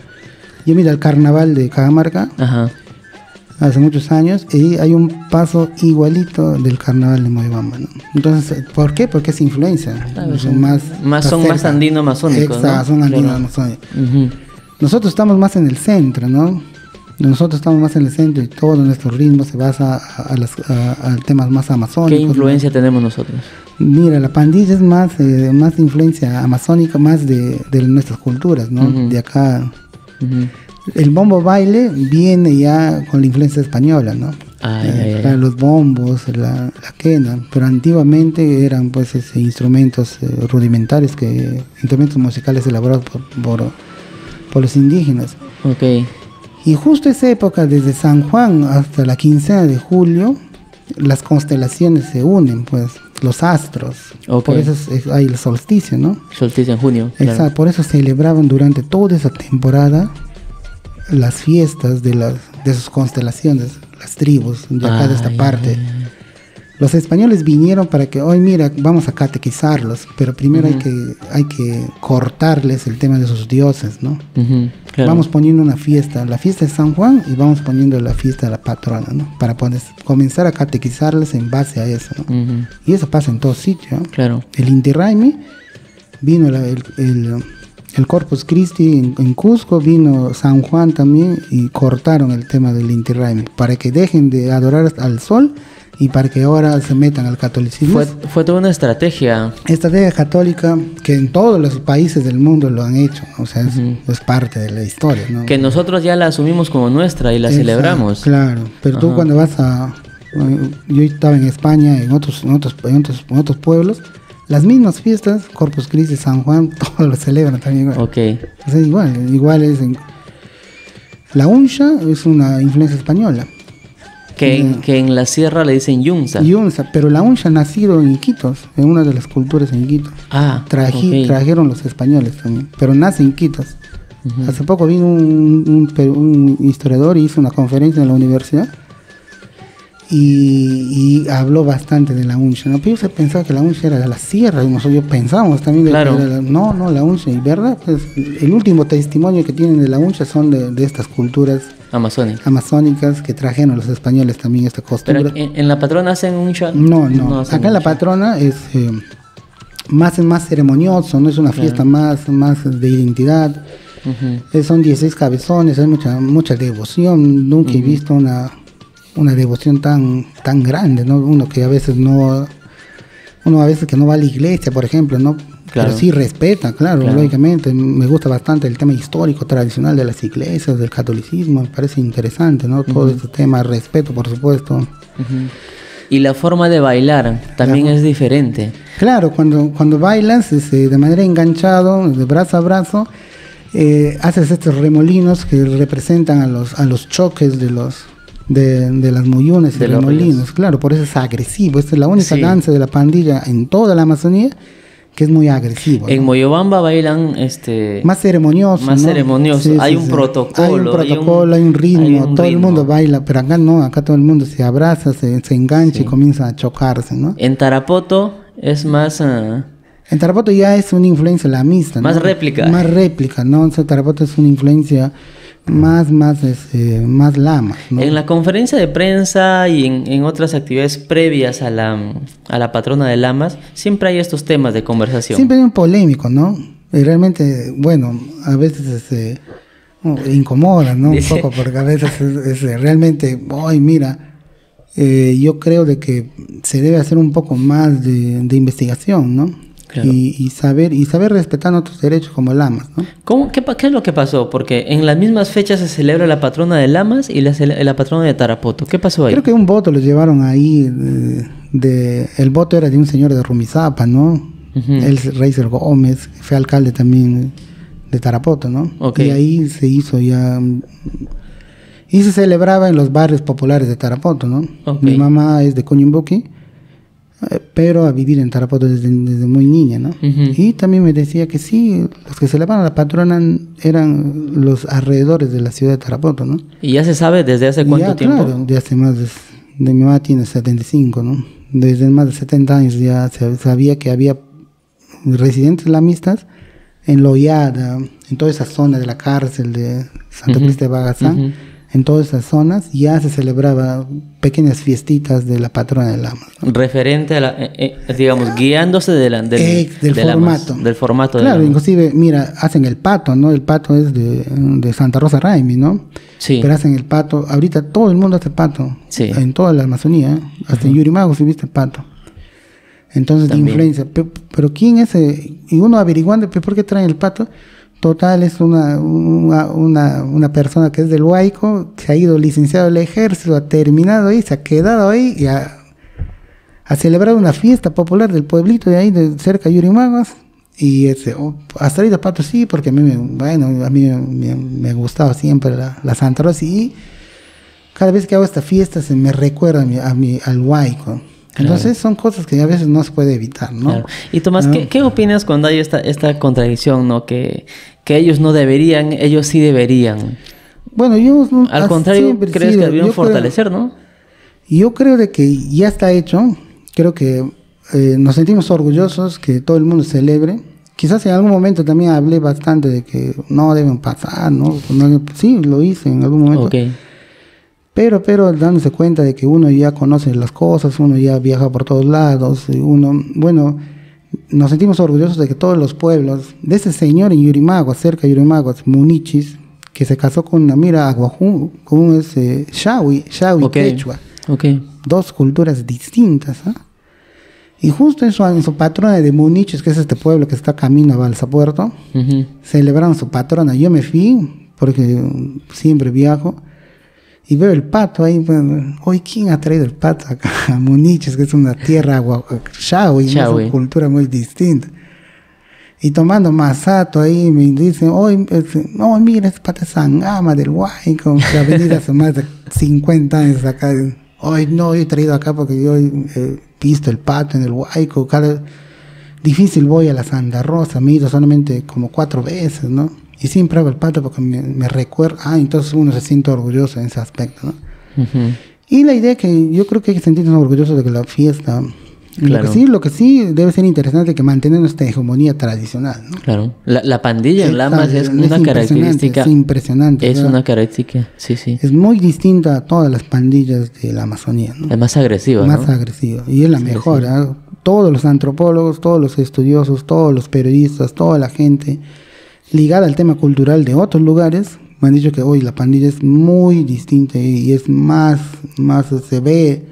Speaker 2: Yo mira el carnaval de Cajamarca,
Speaker 1: Ajá.
Speaker 2: hace muchos años, y hay un paso igualito del carnaval de Moyobamba, ¿no? Entonces, ¿por qué? Porque es influencia.
Speaker 1: Claro,
Speaker 2: Son
Speaker 1: son-
Speaker 2: más,
Speaker 1: más- son
Speaker 2: cerca.
Speaker 1: más andino-amazónicos,
Speaker 2: Exacto,
Speaker 1: ¿no?
Speaker 2: son
Speaker 1: Claro.
Speaker 2: andino-amazónicos.
Speaker 1: Ujú.
Speaker 2: Nosotros estamos más en el centro, ¿no? Nosotros estamos más en el centro y todo nuestro ritmo se basa a, a las, a, a temas más amazónicos.
Speaker 1: ¿Qué influencia tenemos nosotros?
Speaker 2: ¿no? Mira, la pandilla es más, eh, más influencia amazónica, más de, de nuestras culturas, ¿no?
Speaker 1: Ujú.
Speaker 2: De acá.
Speaker 1: Ujú.
Speaker 2: El bombo baile viene ya con la influencia española, ¿no?
Speaker 1: Ay,
Speaker 2: Eh,
Speaker 1: ay, ay.
Speaker 2: claro, los bombos, la, la quena, pero antiguamente eran pues ese, instrumentos eh, rudimentarios, que instrumentos musicales elaborados por, por, por los indígenas.
Speaker 1: Ok.
Speaker 2: Y justo esa época, desde San Juan hasta la quincena de julio, las constelaciones se unen, pues, los astros.
Speaker 1: Ok.
Speaker 2: Por eso es- es- hay el solsticio, ¿no?
Speaker 1: Solsticio en junio. claro.
Speaker 2: Exacto, por eso celebraban durante toda esa temporada las fiestas de las de sus constelaciones, las tribus de acá de esta
Speaker 1: Ay,
Speaker 2: parte.
Speaker 1: ay, ay.
Speaker 2: Los españoles vinieron para que, hoy mira, vamos a catequizarlos, pero primero
Speaker 1: Ujú.
Speaker 2: hay que hay que cortarles el tema de sus dioses, ¿no?
Speaker 1: Ujú, claro.
Speaker 2: Vamos poniendo una fiesta, la fiesta de San Juan, y vamos poniendo la fiesta de la patrona, ¿no? Para poder comenzar a catequizarles en base a eso, ¿no?
Speaker 1: Ujú,
Speaker 2: Y eso pasa en todo sitio, ¿no?
Speaker 1: claro.
Speaker 2: El Inti Raymi, vino la- el, el, el Corpus Christi en, en Cusco, vino San Juan también, y cortaron el tema del Inti Raymi para que dejen de adorar al sol y para que ahora se metan al catolicismo.
Speaker 1: Fue, fue toda una estrategia.
Speaker 2: Esta estrategia católica que en todos los países del mundo lo han hecho, o sea, es,
Speaker 1: Ujú.
Speaker 2: es parte de la historia, ¿no?
Speaker 1: Que nosotros ya la asumimos como nuestra y la
Speaker 2: Exacto,
Speaker 1: celebramos.
Speaker 2: Claro, pero tú
Speaker 1: Ajá.
Speaker 2: cuando vas a... Yo estaba en España, en otros, en otros, en otros, en otros pueblos, las mismas fiestas, Corpus Christi, San Juan, todos lo celebran también igual.
Speaker 1: Ok.
Speaker 2: O sea, igual, igual es... en- La uncha es una influencia española.
Speaker 1: Que, en-
Speaker 2: Ya.
Speaker 1: que en la sierra le dicen yunza.
Speaker 2: Y unza, pero la uncha ha nacido en Iquitos, en una de las culturas en Iquitos.
Speaker 1: Ah,
Speaker 2: Traji-
Speaker 1: ok.
Speaker 2: Trajeron los españoles también, pero nace en Iquitos.
Speaker 1: Ujú.
Speaker 2: Hace poco vino un, un pe- un historiador y hizo una conferencia en la universidad y, y habló bastante de la uncha, ¿no? Pero yo se pensaba que la uncha era de la sierra, y nosotros pensábamos también de
Speaker 1: Claro.
Speaker 2: que era la- no, no, la uncha, y verdad, pues el último testimonio que tienen de la uncha son de, de estas culturas
Speaker 1: Amazónica.
Speaker 2: amazónicas que trajeron los españoles también esta costumbre.
Speaker 1: Pero en, en la patrona hacen un cha-
Speaker 2: No, no.
Speaker 1: hacen
Speaker 2: Acá la
Speaker 1: uncha.
Speaker 2: patrona es eh, más, más ceremonioso, no es una
Speaker 1: Claro.
Speaker 2: fiesta más, más de identidad.
Speaker 1: Ujú.
Speaker 2: Eh, son dieciséis cabezones, hay mucha mucha devoción. Nunca he
Speaker 1: Ujú.
Speaker 2: visto una, una devoción tan tan grande, ¿no? Uno que a veces no... Uno a veces que no va a la iglesia, por ejemplo, ¿no?
Speaker 1: Claro.
Speaker 2: Pero sí respeta, claro,
Speaker 1: Claro.
Speaker 2: lógicamente. Me gusta bastante el tema histórico, tradicional de las iglesias, del catolicismo. Me parece interesante, ¿no? Todo
Speaker 1: Ujú.
Speaker 2: este tema, respeto, por supuesto.
Speaker 1: Ujú. Y la forma de bailar también
Speaker 2: La-
Speaker 1: es diferente.
Speaker 2: Claro, cuando, cuando bailas este, de manera enganchado, de brazo a brazo, eh, haces estos remolinos que representan a los, a los choques de los de, de las muyunes y
Speaker 1: De los
Speaker 2: remolinos.
Speaker 1: ríos.
Speaker 2: Claro, por eso es agresivo. Esta es la única
Speaker 1: Sí.
Speaker 2: danza de la pandilla en toda la Amazonía que es muy agresivo.
Speaker 1: En
Speaker 2: ¿no?
Speaker 1: Moyobamba bailan este
Speaker 2: Más ceremonioso.
Speaker 1: más
Speaker 2: ¿no?
Speaker 1: ceremonioso.
Speaker 2: Sí,
Speaker 1: hay
Speaker 2: sí,
Speaker 1: un
Speaker 2: sí.
Speaker 1: protocolo.
Speaker 2: Hay un protocolo, hay un, hay un ritmo,
Speaker 1: hay un
Speaker 2: todo
Speaker 1: ritmo.
Speaker 2: el mundo baila, pero acá no, acá todo el mundo se abraza, se, se engancha
Speaker 1: Sí.
Speaker 2: y comienza a chocarse, ¿no?
Speaker 1: En Tarapoto es más... Uh,
Speaker 2: En Tarapoto ya es una influencia lamista, ¿no?
Speaker 1: Más réplica.
Speaker 2: Más réplica, ¿no? O sea, Tarapoto es una influencia más, más, este, más lama, ¿no?
Speaker 1: En la conferencia de prensa y en, en otras actividades previas a la, a la patrona de Lamas, siempre hay estos temas de conversación.
Speaker 2: Siempre hay un polémico, ¿no? Y realmente, bueno, a veces este, oh, incomoda, ¿no? Un
Speaker 1: Dice...
Speaker 2: poco, porque a veces es, es realmente, ay, mira, eh, yo creo de que se debe hacer un poco más de, de investigación, ¿no? Claro. Y, y saber y saber respetar nuestros derechos como Lamas, ¿no?
Speaker 1: ¿Cómo, qué, ¿Qué es lo que pasó? Porque en las mismas fechas se celebra la patrona de Lamas y la, la patrona de Tarapoto. ¿Qué pasó ahí?
Speaker 2: Creo que un voto lo llevaron ahí, de, de, el voto era de un señor de Rumizapa, ¿no? Uh-huh. El Reiser Gómez, fue alcalde también de Tarapoto, ¿no? Okay. Y ahí se hizo ya... Y se celebraba en los barrios populares de Tarapoto, ¿no? Okay. Mi mamá es de Coñimboqui, pero a vivir en Tarapoto desde, desde muy niña, ¿no? Uh-huh. Y también me decía que sí, los que celebraban la patrona eran los alrededores de la ciudad de Tarapoto, ¿no?
Speaker 1: ¿Y ya se sabe desde hace cuánto
Speaker 2: ya,
Speaker 1: tiempo?
Speaker 2: Claro, de hace más de, de mi mamá tiene setenta y cinco, ¿no? Desde más de setenta años ya se sabía que había residentes lamistas en Loyada, en toda esa zona de la cárcel de Santa uh-huh. Cruz de Bagazán. Uh-huh. En todas esas zonas ya se celebraba pequeñas fiestitas de la patrona de Lamas, ¿no?
Speaker 1: Referente a la, eh, eh, digamos, guiándose de la, del,
Speaker 2: eh, del,
Speaker 1: de
Speaker 2: formato.
Speaker 1: Lamas, del formato.
Speaker 2: Claro,
Speaker 1: de
Speaker 2: inclusive, mira, hacen el pato, ¿no? El pato es de, de Santa Rosa Raimi, ¿no?
Speaker 1: Sí.
Speaker 2: Pero hacen el pato, ahorita todo el mundo hace pato.
Speaker 1: Sí.
Speaker 2: En toda la Amazonía, ¿eh? Hasta uh-huh. en Yurimago se viste el pato. Entonces, de influencia. Pero, pero ¿quién es? Eh? Y uno averiguando, ¿por qué traen el pato? Total, es una, una, una, una persona que es del Huayco, se ha ido licenciado al ejército, ha terminado ahí, se ha quedado ahí y ha, ha celebrado una fiesta popular del pueblito de ahí, de cerca de Yurimagos. Y ese, oh, hasta ahorita pato sí, porque a mí, me, bueno, a mí me, me, me gustaba siempre la, la Santa Rosa. Y cada vez que hago esta fiesta se me recuerda a mi, a mi, al Huayco. Entonces claro. son cosas que a veces no se puede evitar, ¿no?
Speaker 1: Claro. Y Tomás,
Speaker 2: ¿no?
Speaker 1: ¿qué, ¿qué opinas cuando hay esta, esta contradicción, ¿no? Que, que ellos no deberían, ellos sí deberían.
Speaker 2: Bueno, yo...
Speaker 1: Al contrario, ¿crees sí, que debieron fortalecer, creo, no?
Speaker 2: Yo creo de que ya está hecho. Creo que eh, nos sentimos orgullosos que todo el mundo celebre. Quizás en algún momento también hablé bastante de que no deben pasar, ¿no? no sí, lo hice en algún momento.
Speaker 1: Okay.
Speaker 2: Pero, pero dándose cuenta de que uno ya conoce las cosas, uno ya viaja por todos lados, uno, bueno, nos sentimos orgullosos de que todos los pueblos, de ese señor en Yurimaguas, cerca de Yurimaguas, Munichis, que se casó con una mira aguajú, con un ese Shawi, Shawi
Speaker 1: okay.
Speaker 2: Quechua,
Speaker 1: okay.
Speaker 2: dos culturas distintas, ¿eh? Y justo en su, en su patrona de Munichis, que es este pueblo que está camino a Balsapuerto, uh-huh. celebraron su patrona. Yo me fui, porque siempre viajo, y veo el pato ahí, bueno, hoy ¿quién ha traído el pato acá a Muniches, que es una tierra agua, Shawi, ¿no? Es una cultura muy distinta? Y tomando masato ahí me dicen, hoy, no, mira, es pato Sangama del Huayco, que ha venido hace más de cincuenta años acá. Hoy no, yo he traído acá porque yo he visto el pato en el Huayco, cada difícil voy a la Santa Rosa, me he ido solamente como cuatro veces, ¿no? Y siempre hago el pato porque me, me recuerda, ah, entonces uno se siente orgulloso en ese aspecto, ¿no? Uh-huh. Y la idea que yo creo que hay que sentirnos orgullosos de que la fiesta, claro. lo que sí, lo que sí debe ser interesante es que mantener nuestra hegemonía tradicional, ¿no?
Speaker 1: Claro, la, la pandilla en Lamas es, es una característica,
Speaker 2: es impresionante,
Speaker 1: es una característica, sí, sí.
Speaker 2: Es muy distinta a todas las pandillas de la Amazonía, ¿no?
Speaker 1: Es más agresiva,
Speaker 2: Más
Speaker 1: ¿no?
Speaker 2: agresiva, y es la
Speaker 1: sí,
Speaker 2: mejor,
Speaker 1: sí.
Speaker 2: ¿eh? Todos los antropólogos, todos los estudiosos, todos los periodistas, toda la gente ligada al tema cultural de otros lugares, me han dicho que hoy la pandilla es muy distinta y es más, más se ve,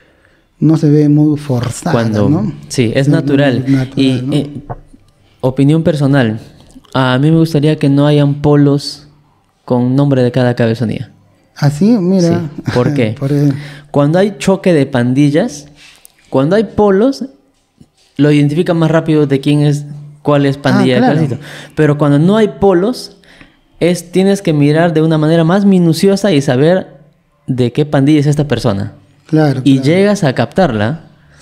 Speaker 2: no se ve muy forzada, Cuando, ¿no?
Speaker 1: Sí, es, es natural. natural. Y ¿no? eh, opinión personal, a mí me gustaría que no hayan polos con nombre de cada cabezonía.
Speaker 2: ¿Ah, sí? Mira.
Speaker 1: Sí. ¿Por qué?
Speaker 2: Por el...
Speaker 1: Cuando hay choque de pandillas, cuando hay polos, lo identifican más rápido de quién es... cuál es pandilla ah, claro. Pero cuando no hay polos, es, tienes que mirar de una manera más minuciosa y saber de qué pandilla es esta persona.
Speaker 2: Claro.
Speaker 1: Y
Speaker 2: claro.
Speaker 1: llegas a captarla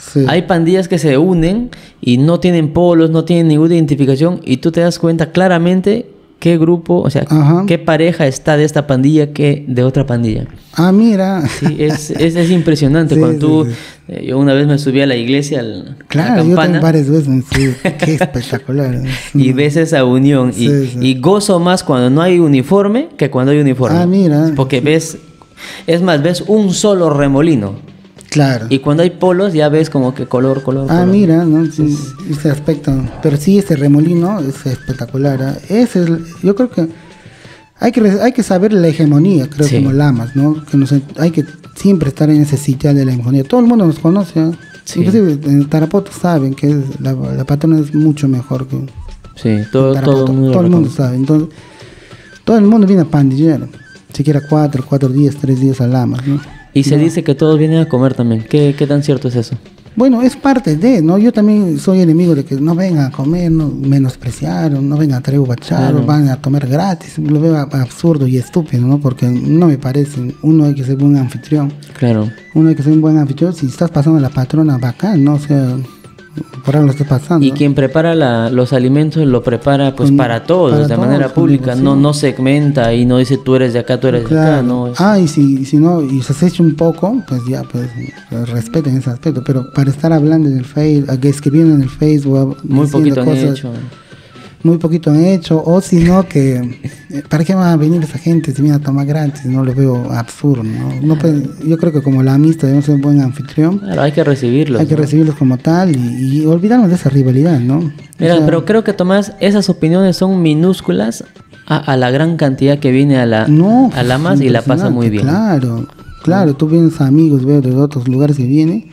Speaker 2: Sí.
Speaker 1: Hay pandillas que se unen y no tienen polos, no tienen ninguna identificación y tú te das cuenta claramente qué grupo, o sea,
Speaker 2: Ajá.
Speaker 1: qué pareja está de esta pandilla que de otra pandilla.
Speaker 2: Ah, mira.
Speaker 1: Sí, es, es, es impresionante.
Speaker 2: Sí,
Speaker 1: Cuando
Speaker 2: sí,
Speaker 1: tú,
Speaker 2: sí.
Speaker 1: eh, yo una vez me subí a la iglesia, al,
Speaker 2: Claro,
Speaker 1: a la
Speaker 2: yo también
Speaker 1: campana,
Speaker 2: varias veces, sí, qué espectacular. Es
Speaker 1: y
Speaker 2: una-
Speaker 1: ves esa unión.
Speaker 2: Sí,
Speaker 1: y,
Speaker 2: sí.
Speaker 1: y gozo más cuando no hay uniforme que cuando hay uniforme.
Speaker 2: Ah, mira.
Speaker 1: Porque ves, es más, ves un solo remolino.
Speaker 2: Claro.
Speaker 1: Y cuando hay polos ya ves como que color, color,
Speaker 2: Ah,
Speaker 1: color.
Speaker 2: mira, ¿no? Sí, ese aspecto. Pero sí, ese remolino es espectacular. ¿eh? Es el, yo creo que hay que re- hay que saber la hegemonía, creo,
Speaker 1: Sí.
Speaker 2: como lamas, ¿no? Que nos, hay que siempre estar en ese sitio de la hegemonía. Todo el mundo nos conoce. ¿eh?
Speaker 1: Sí.
Speaker 2: Inclusive en Tarapoto saben que es- la, la patrona es mucho mejor que
Speaker 1: Sí, todo,
Speaker 2: Tarapoto.
Speaker 1: todo el mundo,
Speaker 2: Todo el
Speaker 1: lo
Speaker 2: mundo
Speaker 1: reconoce.
Speaker 2: sabe. Entonces, todo el mundo viene a pandillero. Siquiera cuatro, cuatro días, tres días a lamas, ¿no?
Speaker 1: Y se
Speaker 2: No.
Speaker 1: dice que todos vienen a comer también. ¿Qué, qué tan cierto es eso?
Speaker 2: Bueno, es parte de, ¿no? Yo también soy enemigo de que no vengan a comer, no menospreciar, no vengan a traer bacharo,
Speaker 1: Claro.
Speaker 2: van a tomar gratis. Lo veo a- absurdo y estúpido, ¿no? Porque no me parece. Uno hay que ser buen anfitrión.
Speaker 1: Claro.
Speaker 2: Uno hay que ser un buen anfitrión. Si estás pasando a la patrona, bacán, ¿no? O sea, por algo estás pasando.
Speaker 1: Y quien prepara la, los alimentos lo prepara pues
Speaker 2: Con-
Speaker 1: para todos,
Speaker 2: para
Speaker 1: de
Speaker 2: todos,
Speaker 1: manera
Speaker 2: con
Speaker 1: pública. No,
Speaker 2: negocio.
Speaker 1: no segmenta y no dice tú eres de acá, tú eres de acá.
Speaker 2: Claro.
Speaker 1: No, es-
Speaker 2: Ah, y si, si no, y se has hecho un poco, pues ya, pues respeten ese aspecto. Pero para estar hablando en el Facebook, escribiendo en el Facebook,
Speaker 1: muy
Speaker 2: diciendo
Speaker 1: poquito han
Speaker 2: cosas,
Speaker 1: hecho.
Speaker 2: muy poquito han hecho, o si no que eh, ¿para qué va a venir esa gente si viene a tomar gratis? No lo veo absurdo, ¿no? No puede- yo creo que como la amistad debemos ser un buen anfitrión,
Speaker 1: Claro, hay que recibirlos.
Speaker 2: hay que
Speaker 1: ¿no?
Speaker 2: recibirlos como tal y, y olvidarnos de esa rivalidad, ¿no?
Speaker 1: Mira,
Speaker 2: O sea,
Speaker 1: pero creo que Tomás, esas opiniones son minúsculas a, a la gran cantidad que viene a la
Speaker 2: no,
Speaker 1: a la más y la pasa muy bien.
Speaker 2: Claro, claro, tú vienes a amigos, veo de otros lugares que vienen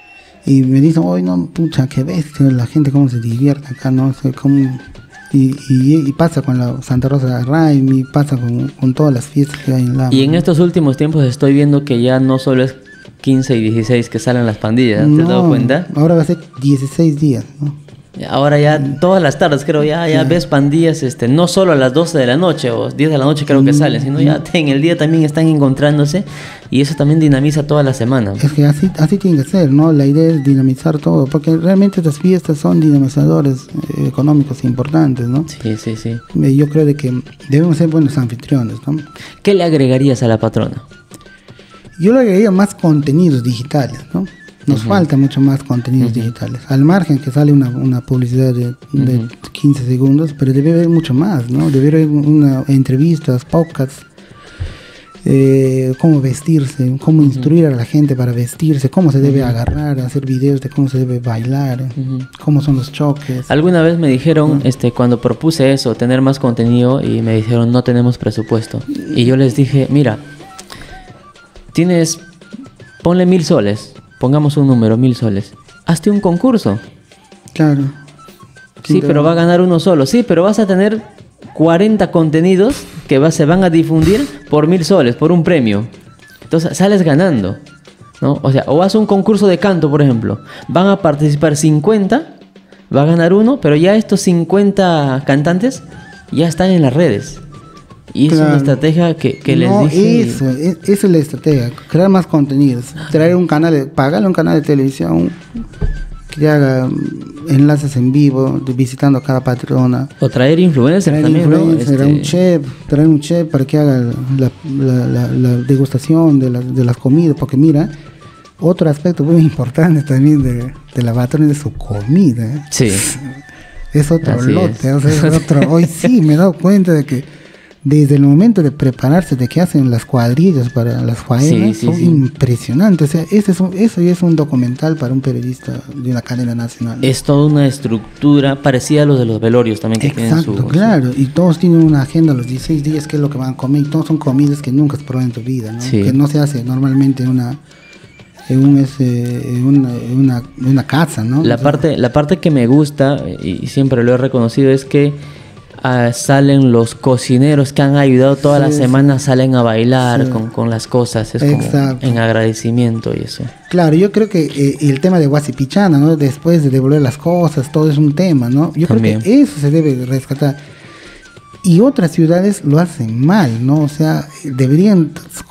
Speaker 2: y me dicen, oye, no, pucha, qué bestia, la gente cómo se divierte acá, ¿no? O sea, cómo... Y, y, y pasa con la Santa Rosa de Raimi, pasa con, con todas las fiestas que hay en la...
Speaker 1: Y en estos últimos tiempos estoy viendo que ya no solo es quince y dieciséis que salen las pandillas, ¿te has dado
Speaker 2: No,
Speaker 1: cuenta?
Speaker 2: ahora va a ser dieciséis días, ¿no?
Speaker 1: Ahora ya todas las tardes creo ya, ya ves pandillas, este, no solo a las doce de la noche o diez de la noche creo que salen, sino ya en el día también están encontrándose y eso también dinamiza toda la semana.
Speaker 2: Es que así, así tiene que ser, ¿no? La idea es dinamizar todo, porque realmente estas fiestas son dinamizadores eh, económicos importantes, ¿no?
Speaker 1: Sí, sí, sí.
Speaker 2: Eh, Yo creo de que debemos ser buenos anfitriones, ¿no?
Speaker 1: ¿Qué le agregarías a la patrona?
Speaker 2: Yo le agregaría más contenidos digitales, ¿no? Nos falta mucho más contenidos digitales. Al margen que sale una, una publicidad de, de quince segundos, pero debe haber mucho más, ¿no? Debe haber una, entrevistas, podcasts, eh, cómo vestirse, cómo instruir a la gente para vestirse, cómo se debe agarrar, hacer videos de cómo se debe bailar, cómo son los choques.
Speaker 1: Alguna vez me dijeron, este, cuando propuse eso, tener más contenido, y me dijeron, no tenemos presupuesto. Y yo les dije, mira, tienes, ponle mil soles, pongamos un número, mil soles. Hazte un concurso.
Speaker 2: Claro.
Speaker 1: Sí, pero va a ganar uno solo. Sí, pero vas a tener cuarenta contenidos que va, se van a difundir por mil soles, por un premio. Entonces sales ganando, ¿no? O sea, o haz un concurso de canto, por ejemplo. Van a participar cincuenta, va a ganar uno, pero ya estos cincuenta cantantes ya están en las redes. Y es
Speaker 2: Claro.
Speaker 1: una estrategia que, que
Speaker 2: No,
Speaker 1: les dije.
Speaker 2: eso, es, esa es la estrategia, crear más contenidos, traer un canal, de- pagarle un canal de televisión que haga mm, enlaces en vivo, de- visitando a cada patrona,
Speaker 1: O traer influencers
Speaker 2: traer
Speaker 1: también, ¿no?
Speaker 2: influencer,
Speaker 1: Este,
Speaker 2: un chef, traer un chef para que haga la, la- la- la degustación de, la- de las comidas, porque mira, otro aspecto muy importante también de, de la patrona es su comida, ¿eh?
Speaker 1: Sí.
Speaker 2: Es otro
Speaker 1: Así
Speaker 2: lote,
Speaker 1: es.
Speaker 2: o sea, es otro. Hoy sí me he dado cuenta de que desde el momento de prepararse, de que hacen las cuadrillas para las faenas,
Speaker 1: Sí, sí,
Speaker 2: son
Speaker 1: sí.
Speaker 2: impresionantes. O sea, ese es un- eso ya es un documental para un periodista de una cadena nacional.
Speaker 1: Es toda una estructura parecida a los de los velorios también que tienen
Speaker 2: Exacto,
Speaker 1: su...
Speaker 2: claro. Y todos tienen una agenda los dieciséis días, qué es lo que van a comer. Y todos son comidas que nunca has probado en tu vida, ¿no?
Speaker 1: Sí.
Speaker 2: Que no se hace normalmente en una en, un, ese, en, una, en, una, en una casa, ¿no?
Speaker 1: La
Speaker 2: O sea,
Speaker 1: parte, la parte que me gusta, y siempre lo he reconocido, es que ah, salen los cocineros que han ayudado toda la
Speaker 2: Sí,
Speaker 1: semana, salen a bailar
Speaker 2: Sí.
Speaker 1: con, con las cosas, es como
Speaker 2: Exacto.
Speaker 1: en agradecimiento y eso.
Speaker 2: Claro, yo creo que eh, el tema de Guasipichana, ¿no? Después de devolver las cosas, todo es un tema, ¿no? Yo
Speaker 1: También.
Speaker 2: creo que eso se debe rescatar. Y otras ciudades lo hacen mal, ¿no? O sea, deberían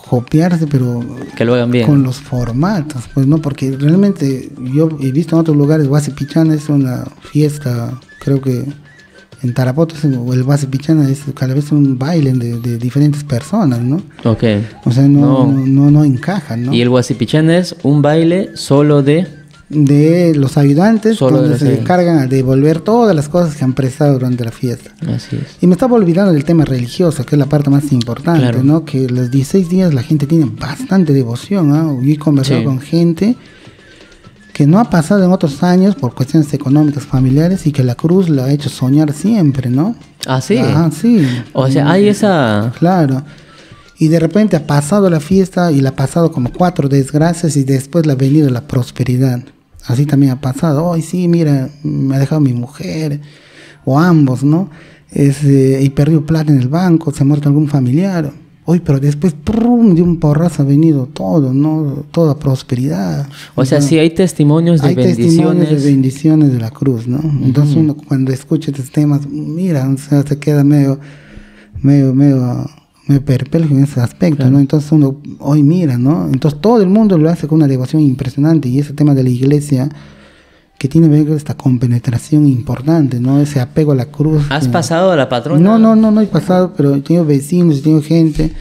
Speaker 2: copiarse, pero
Speaker 1: que lo hagan bien.
Speaker 2: Con los formatos, pues no, porque realmente yo he visto en otros lugares, Huasi Pichana es una fiesta, creo que en Tarapoto o el Huasi Pichana es cada vez un baile de, de diferentes personas, ¿no?
Speaker 1: Ok.
Speaker 2: O sea, no,
Speaker 1: no,
Speaker 2: no, no, no encaja, ¿no?
Speaker 1: Y el Huasi Pichana es un baile solo de...
Speaker 2: de los ayudantes,
Speaker 1: Solo
Speaker 2: donde
Speaker 1: de
Speaker 2: se
Speaker 1: los
Speaker 2: encargan a devolver todas las cosas que han prestado durante la fiesta.
Speaker 1: Así es.
Speaker 2: Y me estaba olvidando del tema religioso, que es la parte más importante,
Speaker 1: Claro.
Speaker 2: ¿no? Que los dieciséis días la gente tiene bastante devoción, ¿no? Yo he conversado
Speaker 1: Sí.
Speaker 2: con gente que no ha pasado en otros años por cuestiones económicas, familiares, y que la cruz la ha hecho soñar siempre, ¿no?
Speaker 1: Ah, sí.
Speaker 2: Ajá, sí.
Speaker 1: O sea, hay esa...
Speaker 2: Claro. Y de repente ha pasado la fiesta y le ha pasado como cuatro desgracias y después le ha venido la prosperidad. Así también ha pasado. Ay, sí, mira, me ha dejado mi mujer, o ambos, ¿no? Es, eh, he perdido plata en el banco, se ha muerto algún familiar. Uy, pero después, ¡prum!, de un porrazo ha venido todo, ¿no? Toda prosperidad.
Speaker 1: O sea, sí hay testimonios de
Speaker 2: hay
Speaker 1: bendiciones.
Speaker 2: testimonios de bendiciones de la cruz, ¿no? Uh-huh. Entonces uno cuando escucha estos temas, mira, o sea, se queda medio, medio, medio, medio perplejo en ese aspecto, claro. ¿no? Entonces uno, hoy mira, ¿no? Entonces todo el mundo lo hace con una devoción impresionante, y ese tema de la iglesia que tiene que ver con esta compenetración importante, ¿no? Ese apego a la cruz.
Speaker 1: ¿Has
Speaker 2: que...
Speaker 1: pasado a la patrona?
Speaker 2: No, no, no, no he pasado, pero he tenido vecinos, he tenido gente.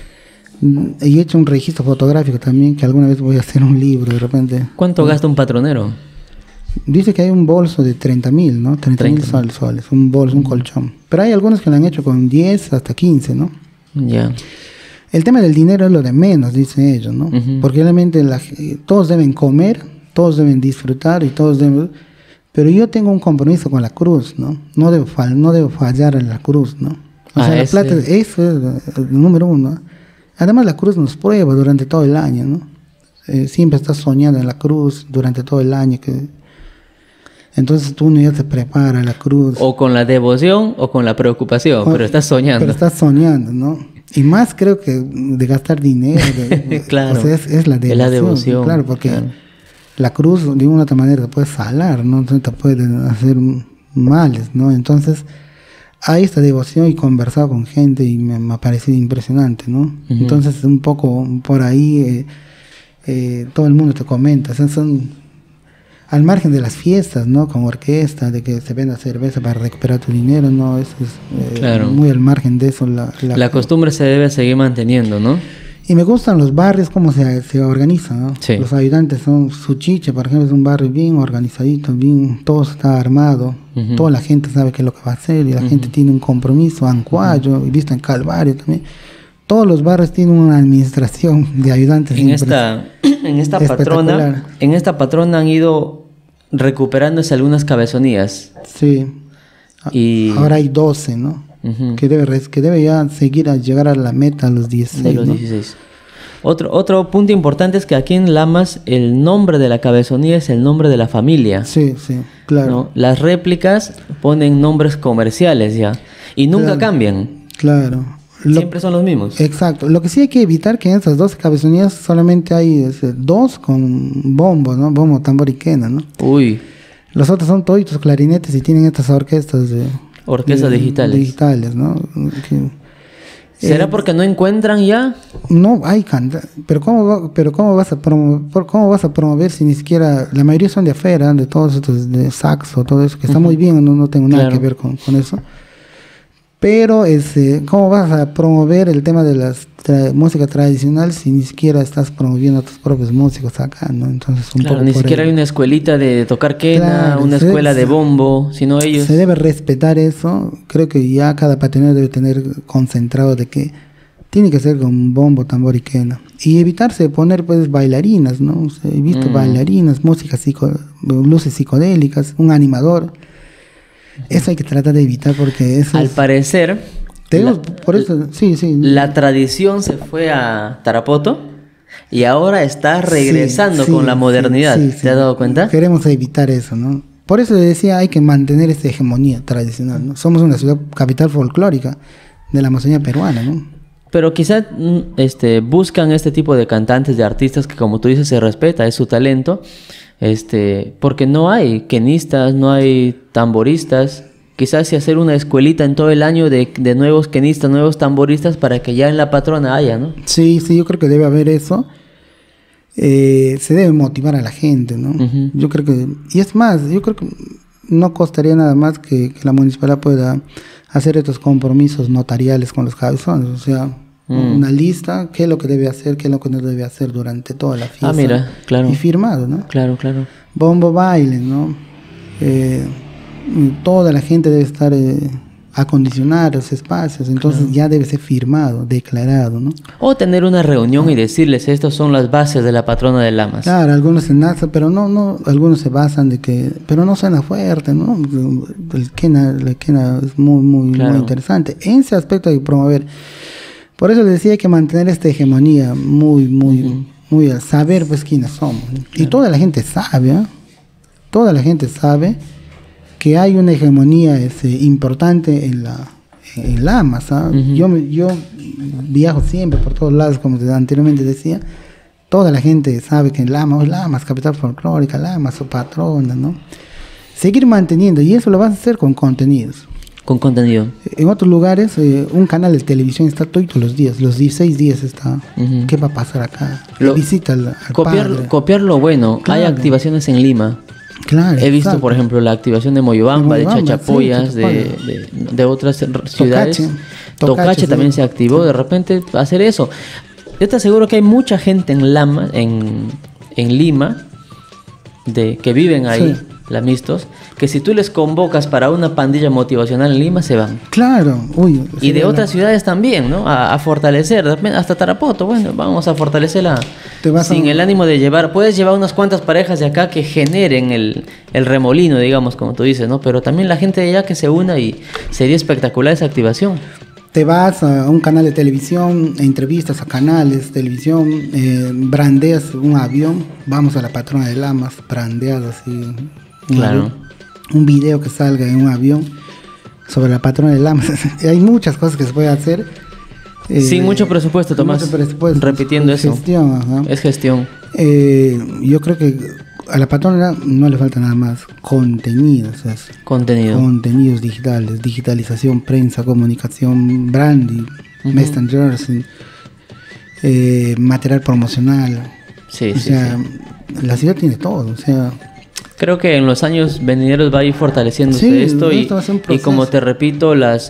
Speaker 2: He hecho un registro fotográfico también, que alguna vez voy a hacer un libro de repente.
Speaker 1: ¿Cuánto gasta un patronero?
Speaker 2: Dice que hay un bolso de treinta mil, ¿no? treinta mil soles, soles, un bolso, un colchón. Pero hay algunos que lo han hecho con diez hasta quince, ¿no?
Speaker 1: Ya. Yeah.
Speaker 2: El tema del dinero es lo de menos, dicen ellos, ¿no? Uh-huh. Porque realmente la, todos deben comer, todos deben disfrutar y todos deben... Pero yo tengo un compromiso con la cruz, ¿no? No debo, fall, no debo fallar en la cruz, ¿no? O ah, sea, la ese... plata, eso es el número uno. Además, la cruz nos prueba durante todo el año, ¿no? Eh, siempre estás soñando en la cruz durante todo el año. Que... Entonces tú ya te preparas la cruz.
Speaker 1: O con la devoción o con la preocupación, con... pero estás soñando.
Speaker 2: Pero estás soñando, ¿no? Y más creo que de gastar dinero. De,
Speaker 1: claro.
Speaker 2: O sea, es, es la devoción. Es la devoción. Claro, porque... Claro. La cruz de una u otra manera te puede salar, ¿no? Entonces te puede hacer males, ¿no? Entonces hay esta devoción y conversado con gente y me, me ha parecido impresionante, ¿no? Uh-huh. Entonces un poco por ahí eh, eh, todo el mundo te comenta, o sea, son al margen de las fiestas, ¿no? Con orquesta, de que se venda cerveza para recuperar tu dinero, ¿no? Eso es eh, claro. muy al margen de eso. La,
Speaker 1: la, la costumbre se debe seguir manteniendo, ¿no?
Speaker 2: Y me gustan los barrios, cómo se, se organizan, ¿no? Sí. Los ayudantes son Suchiche, por ejemplo, es un barrio bien organizadito, bien, todo está armado, uh-huh. toda la gente sabe qué es lo que va a hacer, y la uh-huh. gente tiene un compromiso. Ancuayo, uh-huh. he visto en Calvario también, todos los barrios tienen una administración de ayudantes.
Speaker 1: En esta, en esta patrona, en esta patrona han ido recuperándose algunas cabezonías.
Speaker 2: Sí,
Speaker 1: y...
Speaker 2: ahora hay doce, ¿no? Uh-huh. Que debe que debe ya seguir a llegar a la meta a los dieciséis.
Speaker 1: De los dieciséis. ¿no? Otro, otro punto importante es que aquí en Lamas el nombre de la cabezonía es el nombre de la familia.
Speaker 2: Sí, sí, claro.
Speaker 1: ¿no? Las réplicas ponen nombres comerciales ya. Y nunca
Speaker 2: claro,
Speaker 1: cambian.
Speaker 2: Claro. Lo,
Speaker 1: Siempre son los mismos.
Speaker 2: Exacto. Lo que sí hay que evitar que en esas doce cabezonías solamente hay es, dos con bombos, ¿no? Bombo, tambor y quena, ¿no?
Speaker 1: Uy.
Speaker 2: Los otros son toditos clarinetes y tienen estas orquestas de...
Speaker 1: Orquestas
Speaker 2: de,
Speaker 1: digitales.
Speaker 2: Digitales, ¿no? Que,
Speaker 1: ¿Será
Speaker 2: eh,
Speaker 1: porque no encuentran ya?
Speaker 2: No hay canta, pero cómo va, pero cómo vas a promover, cómo vas a promover si ni siquiera la mayoría son de afuera, de todos estos de saxo, todo eso que está uh-huh. muy bien, no, no tengo nada claro. que ver con, con eso. Pero este, ¿cómo vas a promover el tema de la tra- música tradicional si ni siquiera estás promoviendo a tus propios músicos acá, ¿no? Entonces un
Speaker 1: claro,
Speaker 2: poco
Speaker 1: ni siquiera el... hay una escuelita de tocar quena, claro, una escuela de bombo, sino ellos.
Speaker 2: Se debe respetar eso. Creo que ya cada patronero debe tener concentrado de que tiene que ser con bombo, tambor y quena. Y evitarse de poner pues bailarinas, ¿no? O sea, he visto mm. bailarinas, música psico, luces psicodélicas, un animador. Eso hay que tratar de evitar porque eso
Speaker 1: al
Speaker 2: es...
Speaker 1: parecer
Speaker 2: Tenemos, la, por eso, sí, sí.
Speaker 1: La tradición se fue a Tarapoto y ahora está regresando sí, con sí, la modernidad. Sí, sí, ¿te sí. has dado cuenta?
Speaker 2: Queremos evitar eso, ¿no? Por eso le decía, hay que mantener esta hegemonía tradicional, ¿no? Somos una ciudad capital folclórica de la Amazonía peruana, ¿no?
Speaker 1: Pero quizás este, buscan este tipo de cantantes, de artistas que, como tú dices, se respeta, es su talento. Este, porque no hay quenistas, no hay tamboristas. quizás si hacer una escuelita en todo el año de, de nuevos quenistas, nuevos tamboristas, para que ya en la patrona haya, ¿no?
Speaker 2: Sí, sí, yo creo que debe haber eso. Eh, se debe motivar a la gente, ¿no? Uh-huh. Yo creo que, y es más, yo creo que no costaría nada más que, que la municipalidad pueda hacer estos compromisos notariales con los cabezones, o sea, mm. una lista, qué es lo que debe hacer, qué es lo que no debe hacer durante toda la fiesta.
Speaker 1: Ah, mira, claro.
Speaker 2: Y firmado, ¿no?
Speaker 1: Claro, claro.
Speaker 2: Bombo, baile, ¿no? Eh, toda la gente debe estar eh, acondicionar los espacios, entonces claro. ya debe ser firmado, declarado, ¿no?
Speaker 1: O tener una reunión y decirles, estas son las bases de la patrona de Lamas.
Speaker 2: Claro, algunos se nacen, pero no, no, algunos se basan de que, pero no suena fuerte, ¿no? El quena, el quena es muy, muy, claro. muy interesante. En ese aspecto hay que promover. Por eso les decía, hay que mantener esta hegemonía muy, muy, uh-huh. muy al saber, pues, quiénes somos. Claro. Y toda la gente sabe, ¿eh? Toda la gente sabe que hay una hegemonía este, importante en la en Lamas, ¿sabes? Uh-huh. Yo, yo viajo siempre por todos lados, como anteriormente decía. Toda la gente sabe que en Lamas, Lamas, capital folclórica, Lamas, su patrona, ¿no? Seguir manteniendo, y eso lo vas a hacer con contenidos.
Speaker 1: Con contenido.
Speaker 2: En otros lugares, eh, un canal de televisión está todos los días, los dieciséis días está. Uh-huh. ¿Qué va a pasar acá? Lo, Visita al, al
Speaker 1: copiar,
Speaker 2: padre.
Speaker 1: Copiar lo bueno. Claro. Hay activaciones en Lima.
Speaker 2: Claro,
Speaker 1: he visto,
Speaker 2: exacto.
Speaker 1: por ejemplo, la activación de Moyobamba, de, Moyobamba, de Chachapoyas, sí, de, de, de otras ciudades. Tocache, Tocache sí. también se activó. De repente, hacer eso. Yo te aseguro que hay mucha gente en Lama, en, en Lima, de que viven ahí, sí. lamistos, que si tú les convocas para una pandilla motivacional en Lima, se van.
Speaker 2: Claro. Uy,
Speaker 1: y de otras la... ciudades también, ¿no? A, a fortalecer, hasta Tarapoto, bueno, vamos a fortalecerla sin a... el ánimo de llevar. Puedes llevar unas cuantas parejas de acá que generen el, el remolino, digamos, como tú dices, ¿no? Pero también la gente de allá que se una y sería espectacular esa activación.
Speaker 2: Te vas a un canal de televisión, entrevistas a canales, televisión, eh, brandeas un avión, vamos a la patrona de Lamas, brandeado así.
Speaker 1: Claro.
Speaker 2: Un, un video que salga en un avión sobre la patrona de Lamas. Hay muchas cosas que se puede hacer.
Speaker 1: Eh, Sin mucho presupuesto, Tomás. Mucho presupuesto. Repitiendo es eso.
Speaker 2: Gestión, ajá.
Speaker 1: Es gestión.
Speaker 2: Eh, yo creo que a la patrona no le falta nada más. Contenidos. Es,
Speaker 1: Contenido.
Speaker 2: Contenidos digitales. Digitalización, prensa, comunicación, branding, uh-huh. messengers, eh, material promocional.
Speaker 1: Sí,
Speaker 2: o
Speaker 1: sí,
Speaker 2: sea,
Speaker 1: sí.
Speaker 2: La ciudad tiene todo. O sea...
Speaker 1: Creo que en los años venideros va a ir fortaleciéndose sí, esto, esto y, y como te repito, las,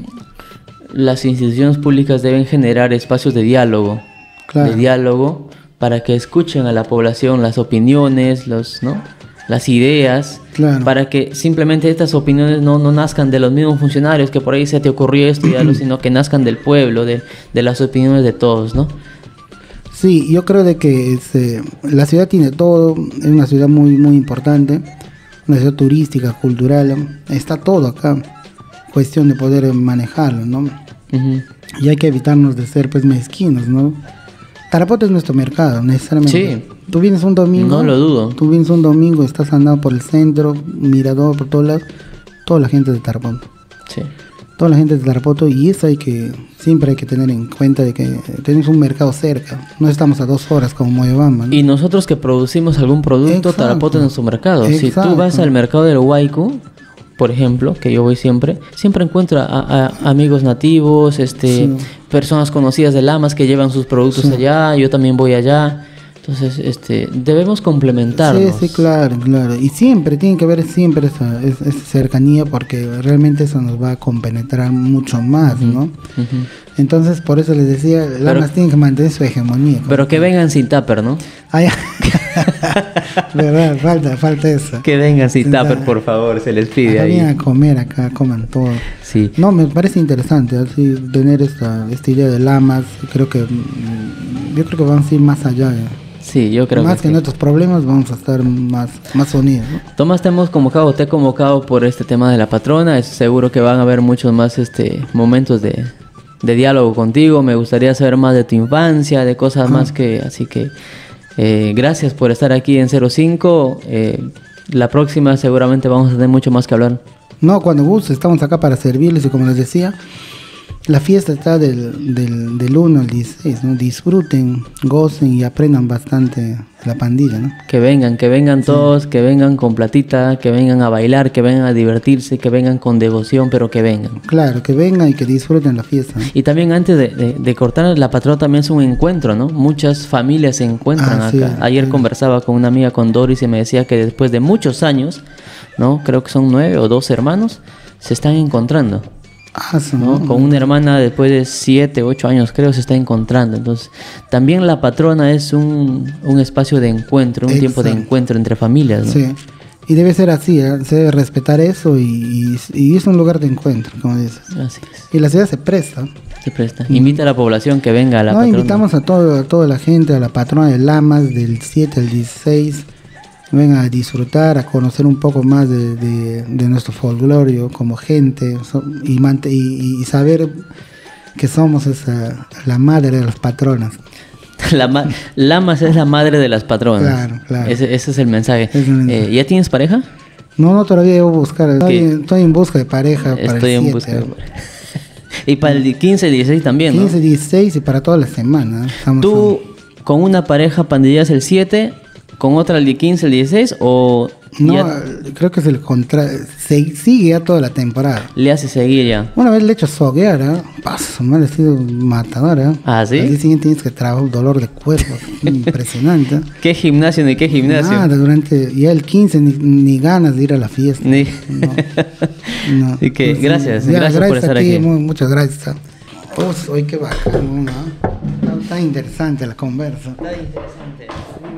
Speaker 1: las instituciones públicas deben generar espacios de diálogo, claro. de diálogo para que escuchen a la población las opiniones, los, ¿no? las ideas, claro. para que simplemente estas opiniones no, no nazcan de los mismos funcionarios que por ahí se te ocurrió esto, ya, sino que nazcan del pueblo, de, de las opiniones de todos, ¿no?
Speaker 2: Sí, yo creo de que este, la ciudad tiene todo, es una ciudad muy muy importante, una ciudad turística, cultural, está todo acá, cuestión de poder manejarlo, ¿no? Uh-huh. Y hay que evitarnos de ser pues mezquinos, ¿no? Tarapoto es nuestro mercado, necesariamente.
Speaker 1: Sí.
Speaker 2: Tú vienes un domingo,
Speaker 1: no lo dudo.
Speaker 2: Tú vienes un domingo, estás andando por el centro, mirador, por todos lados, toda la gente de Tarapoto.
Speaker 1: Sí.
Speaker 2: Toda la gente de Tarapoto, y eso hay que, siempre hay que tener en cuenta de que tenemos un mercado cerca, no estamos a dos horas como Moyobamba, ¿no?
Speaker 1: Y nosotros que producimos algún producto, exacto. Tarapoto es nuestro mercado. Exacto. Si tú vas al mercado del Huayco, por ejemplo, que yo voy siempre, siempre encuentro a, a, a amigos nativos, este, sí. personas conocidas de Lamas que llevan sus productos sí. allá, yo también voy allá. Entonces, este, debemos complementarnos.
Speaker 2: Sí, sí, claro, claro. Y siempre, tiene que haber siempre esa, esa, esa cercanía, porque realmente eso nos va a compenetrar mucho más, uh-huh, ¿no? Uh-huh. Entonces, por eso les decía, Lamas tienen que mantener su hegemonía.
Speaker 1: Pero que vengan sin tupper, ¿no?
Speaker 2: Ay, verdad, falta, falta eso.
Speaker 1: Que vengan sin tupper, por favor, se les pide ahí.
Speaker 2: Vengan a comer acá, coman todo.
Speaker 1: Sí.
Speaker 2: No, me parece interesante, así, tener esta, esta idea de Lamas. Creo que, yo creo que vamos a ir más allá, ¿eh?
Speaker 1: Sí, yo creo
Speaker 2: más
Speaker 1: que,
Speaker 2: que
Speaker 1: sí.
Speaker 2: nuestros problemas vamos a estar más, más unidos, ¿no?
Speaker 1: Tomás, te hemos convocado, te he convocado por este tema de la patrona. Es seguro que van a haber muchos más este momentos de, de diálogo contigo. Me gustaría saber más de tu infancia, de cosas ah. más que... Así que eh, gracias por estar aquí en cero cinco. Eh, la próxima seguramente vamos a tener mucho más que hablar.
Speaker 2: No, cuando guste, estamos acá para servirles, y como les decía, La fiesta está del, del, del uno al dieciséis, ¿no? Disfruten, gocen y aprendan bastante la pandilla, ¿no?
Speaker 1: Que vengan, que vengan todos, sí. Que vengan con platita, que vengan a bailar, que vengan a divertirse, que vengan con devoción, pero que vengan.
Speaker 2: Claro, que vengan y que disfruten la fiesta, ¿no?
Speaker 1: Y también antes de, de, de cortar, la patrona también es un encuentro, ¿no? Muchas familias se encuentran ah, acá. Sí, Ayer sí. conversaba con una amiga, con Doris, y me decía que después de muchos años, ¿no? Creo que son nueve o dos hermanos, se están encontrando. Ah, ¿no? Con una hermana después de siete, ocho años creo se está encontrando. Entonces también la patrona es un, un espacio de encuentro, un Exacto. tiempo de encuentro entre familias, ¿no?
Speaker 2: Sí, y debe ser así, ¿eh? Se debe respetar eso y, y, y es un lugar de encuentro, como dices. Así es. Y la ciudad se presta.
Speaker 1: Se presta. Invita a la población que venga a la
Speaker 2: no,
Speaker 1: patrona.
Speaker 2: Invitamos a, todo, a toda la gente, a la patrona de Lamas del siete al dieciséis. Vengan a disfrutar, a conocer un poco más de, de, de nuestro folclorio como gente y, y, y saber que somos esa, la madre de las patronas.
Speaker 1: La ma- Lamas es la madre de las patronas.
Speaker 2: Claro, claro.
Speaker 1: Ese, ese es el mensaje. Es el mensaje. Eh, ¿Ya tienes pareja?
Speaker 2: No, no, todavía debo buscar. Estoy, estoy en busca de pareja.
Speaker 1: Estoy
Speaker 2: para el
Speaker 1: en
Speaker 2: siete,
Speaker 1: busca de pareja. Y para el quince, dieciséis también, ¿no?
Speaker 2: quince, dieciséis y para toda la semana. Estamos
Speaker 1: ¿Tú
Speaker 2: con...
Speaker 1: con una pareja pandilleas el siete... ¿Con otra el quince, el dieciséis o...?
Speaker 2: No,
Speaker 1: ya...
Speaker 2: creo que es el contrario. Se sigue ya toda la temporada.
Speaker 1: Le hace seguir ya.
Speaker 2: Una vez le he hecho soguear, ¿eh? Paso, mal ha sido matadora. ¿eh?
Speaker 1: ¿Ah, sí?
Speaker 2: Al día siguiente tienes que trabajar un dolor de cuerpo. Impresionante.
Speaker 1: ¿Qué gimnasio ni qué gimnasio?
Speaker 2: Nada, durante... Ya el quince ni, ni ganas de ir a la fiesta.
Speaker 1: Ni...
Speaker 2: No, no.
Speaker 1: Y que,
Speaker 2: pues,
Speaker 1: gracias,
Speaker 2: ya,
Speaker 1: gracias, gracias por estar
Speaker 2: a ti,
Speaker 1: aquí.
Speaker 2: Muy, muchas gracias. Pues, hoy qué bacano, ¿no? Está, está interesante la conversa.
Speaker 1: Está interesante.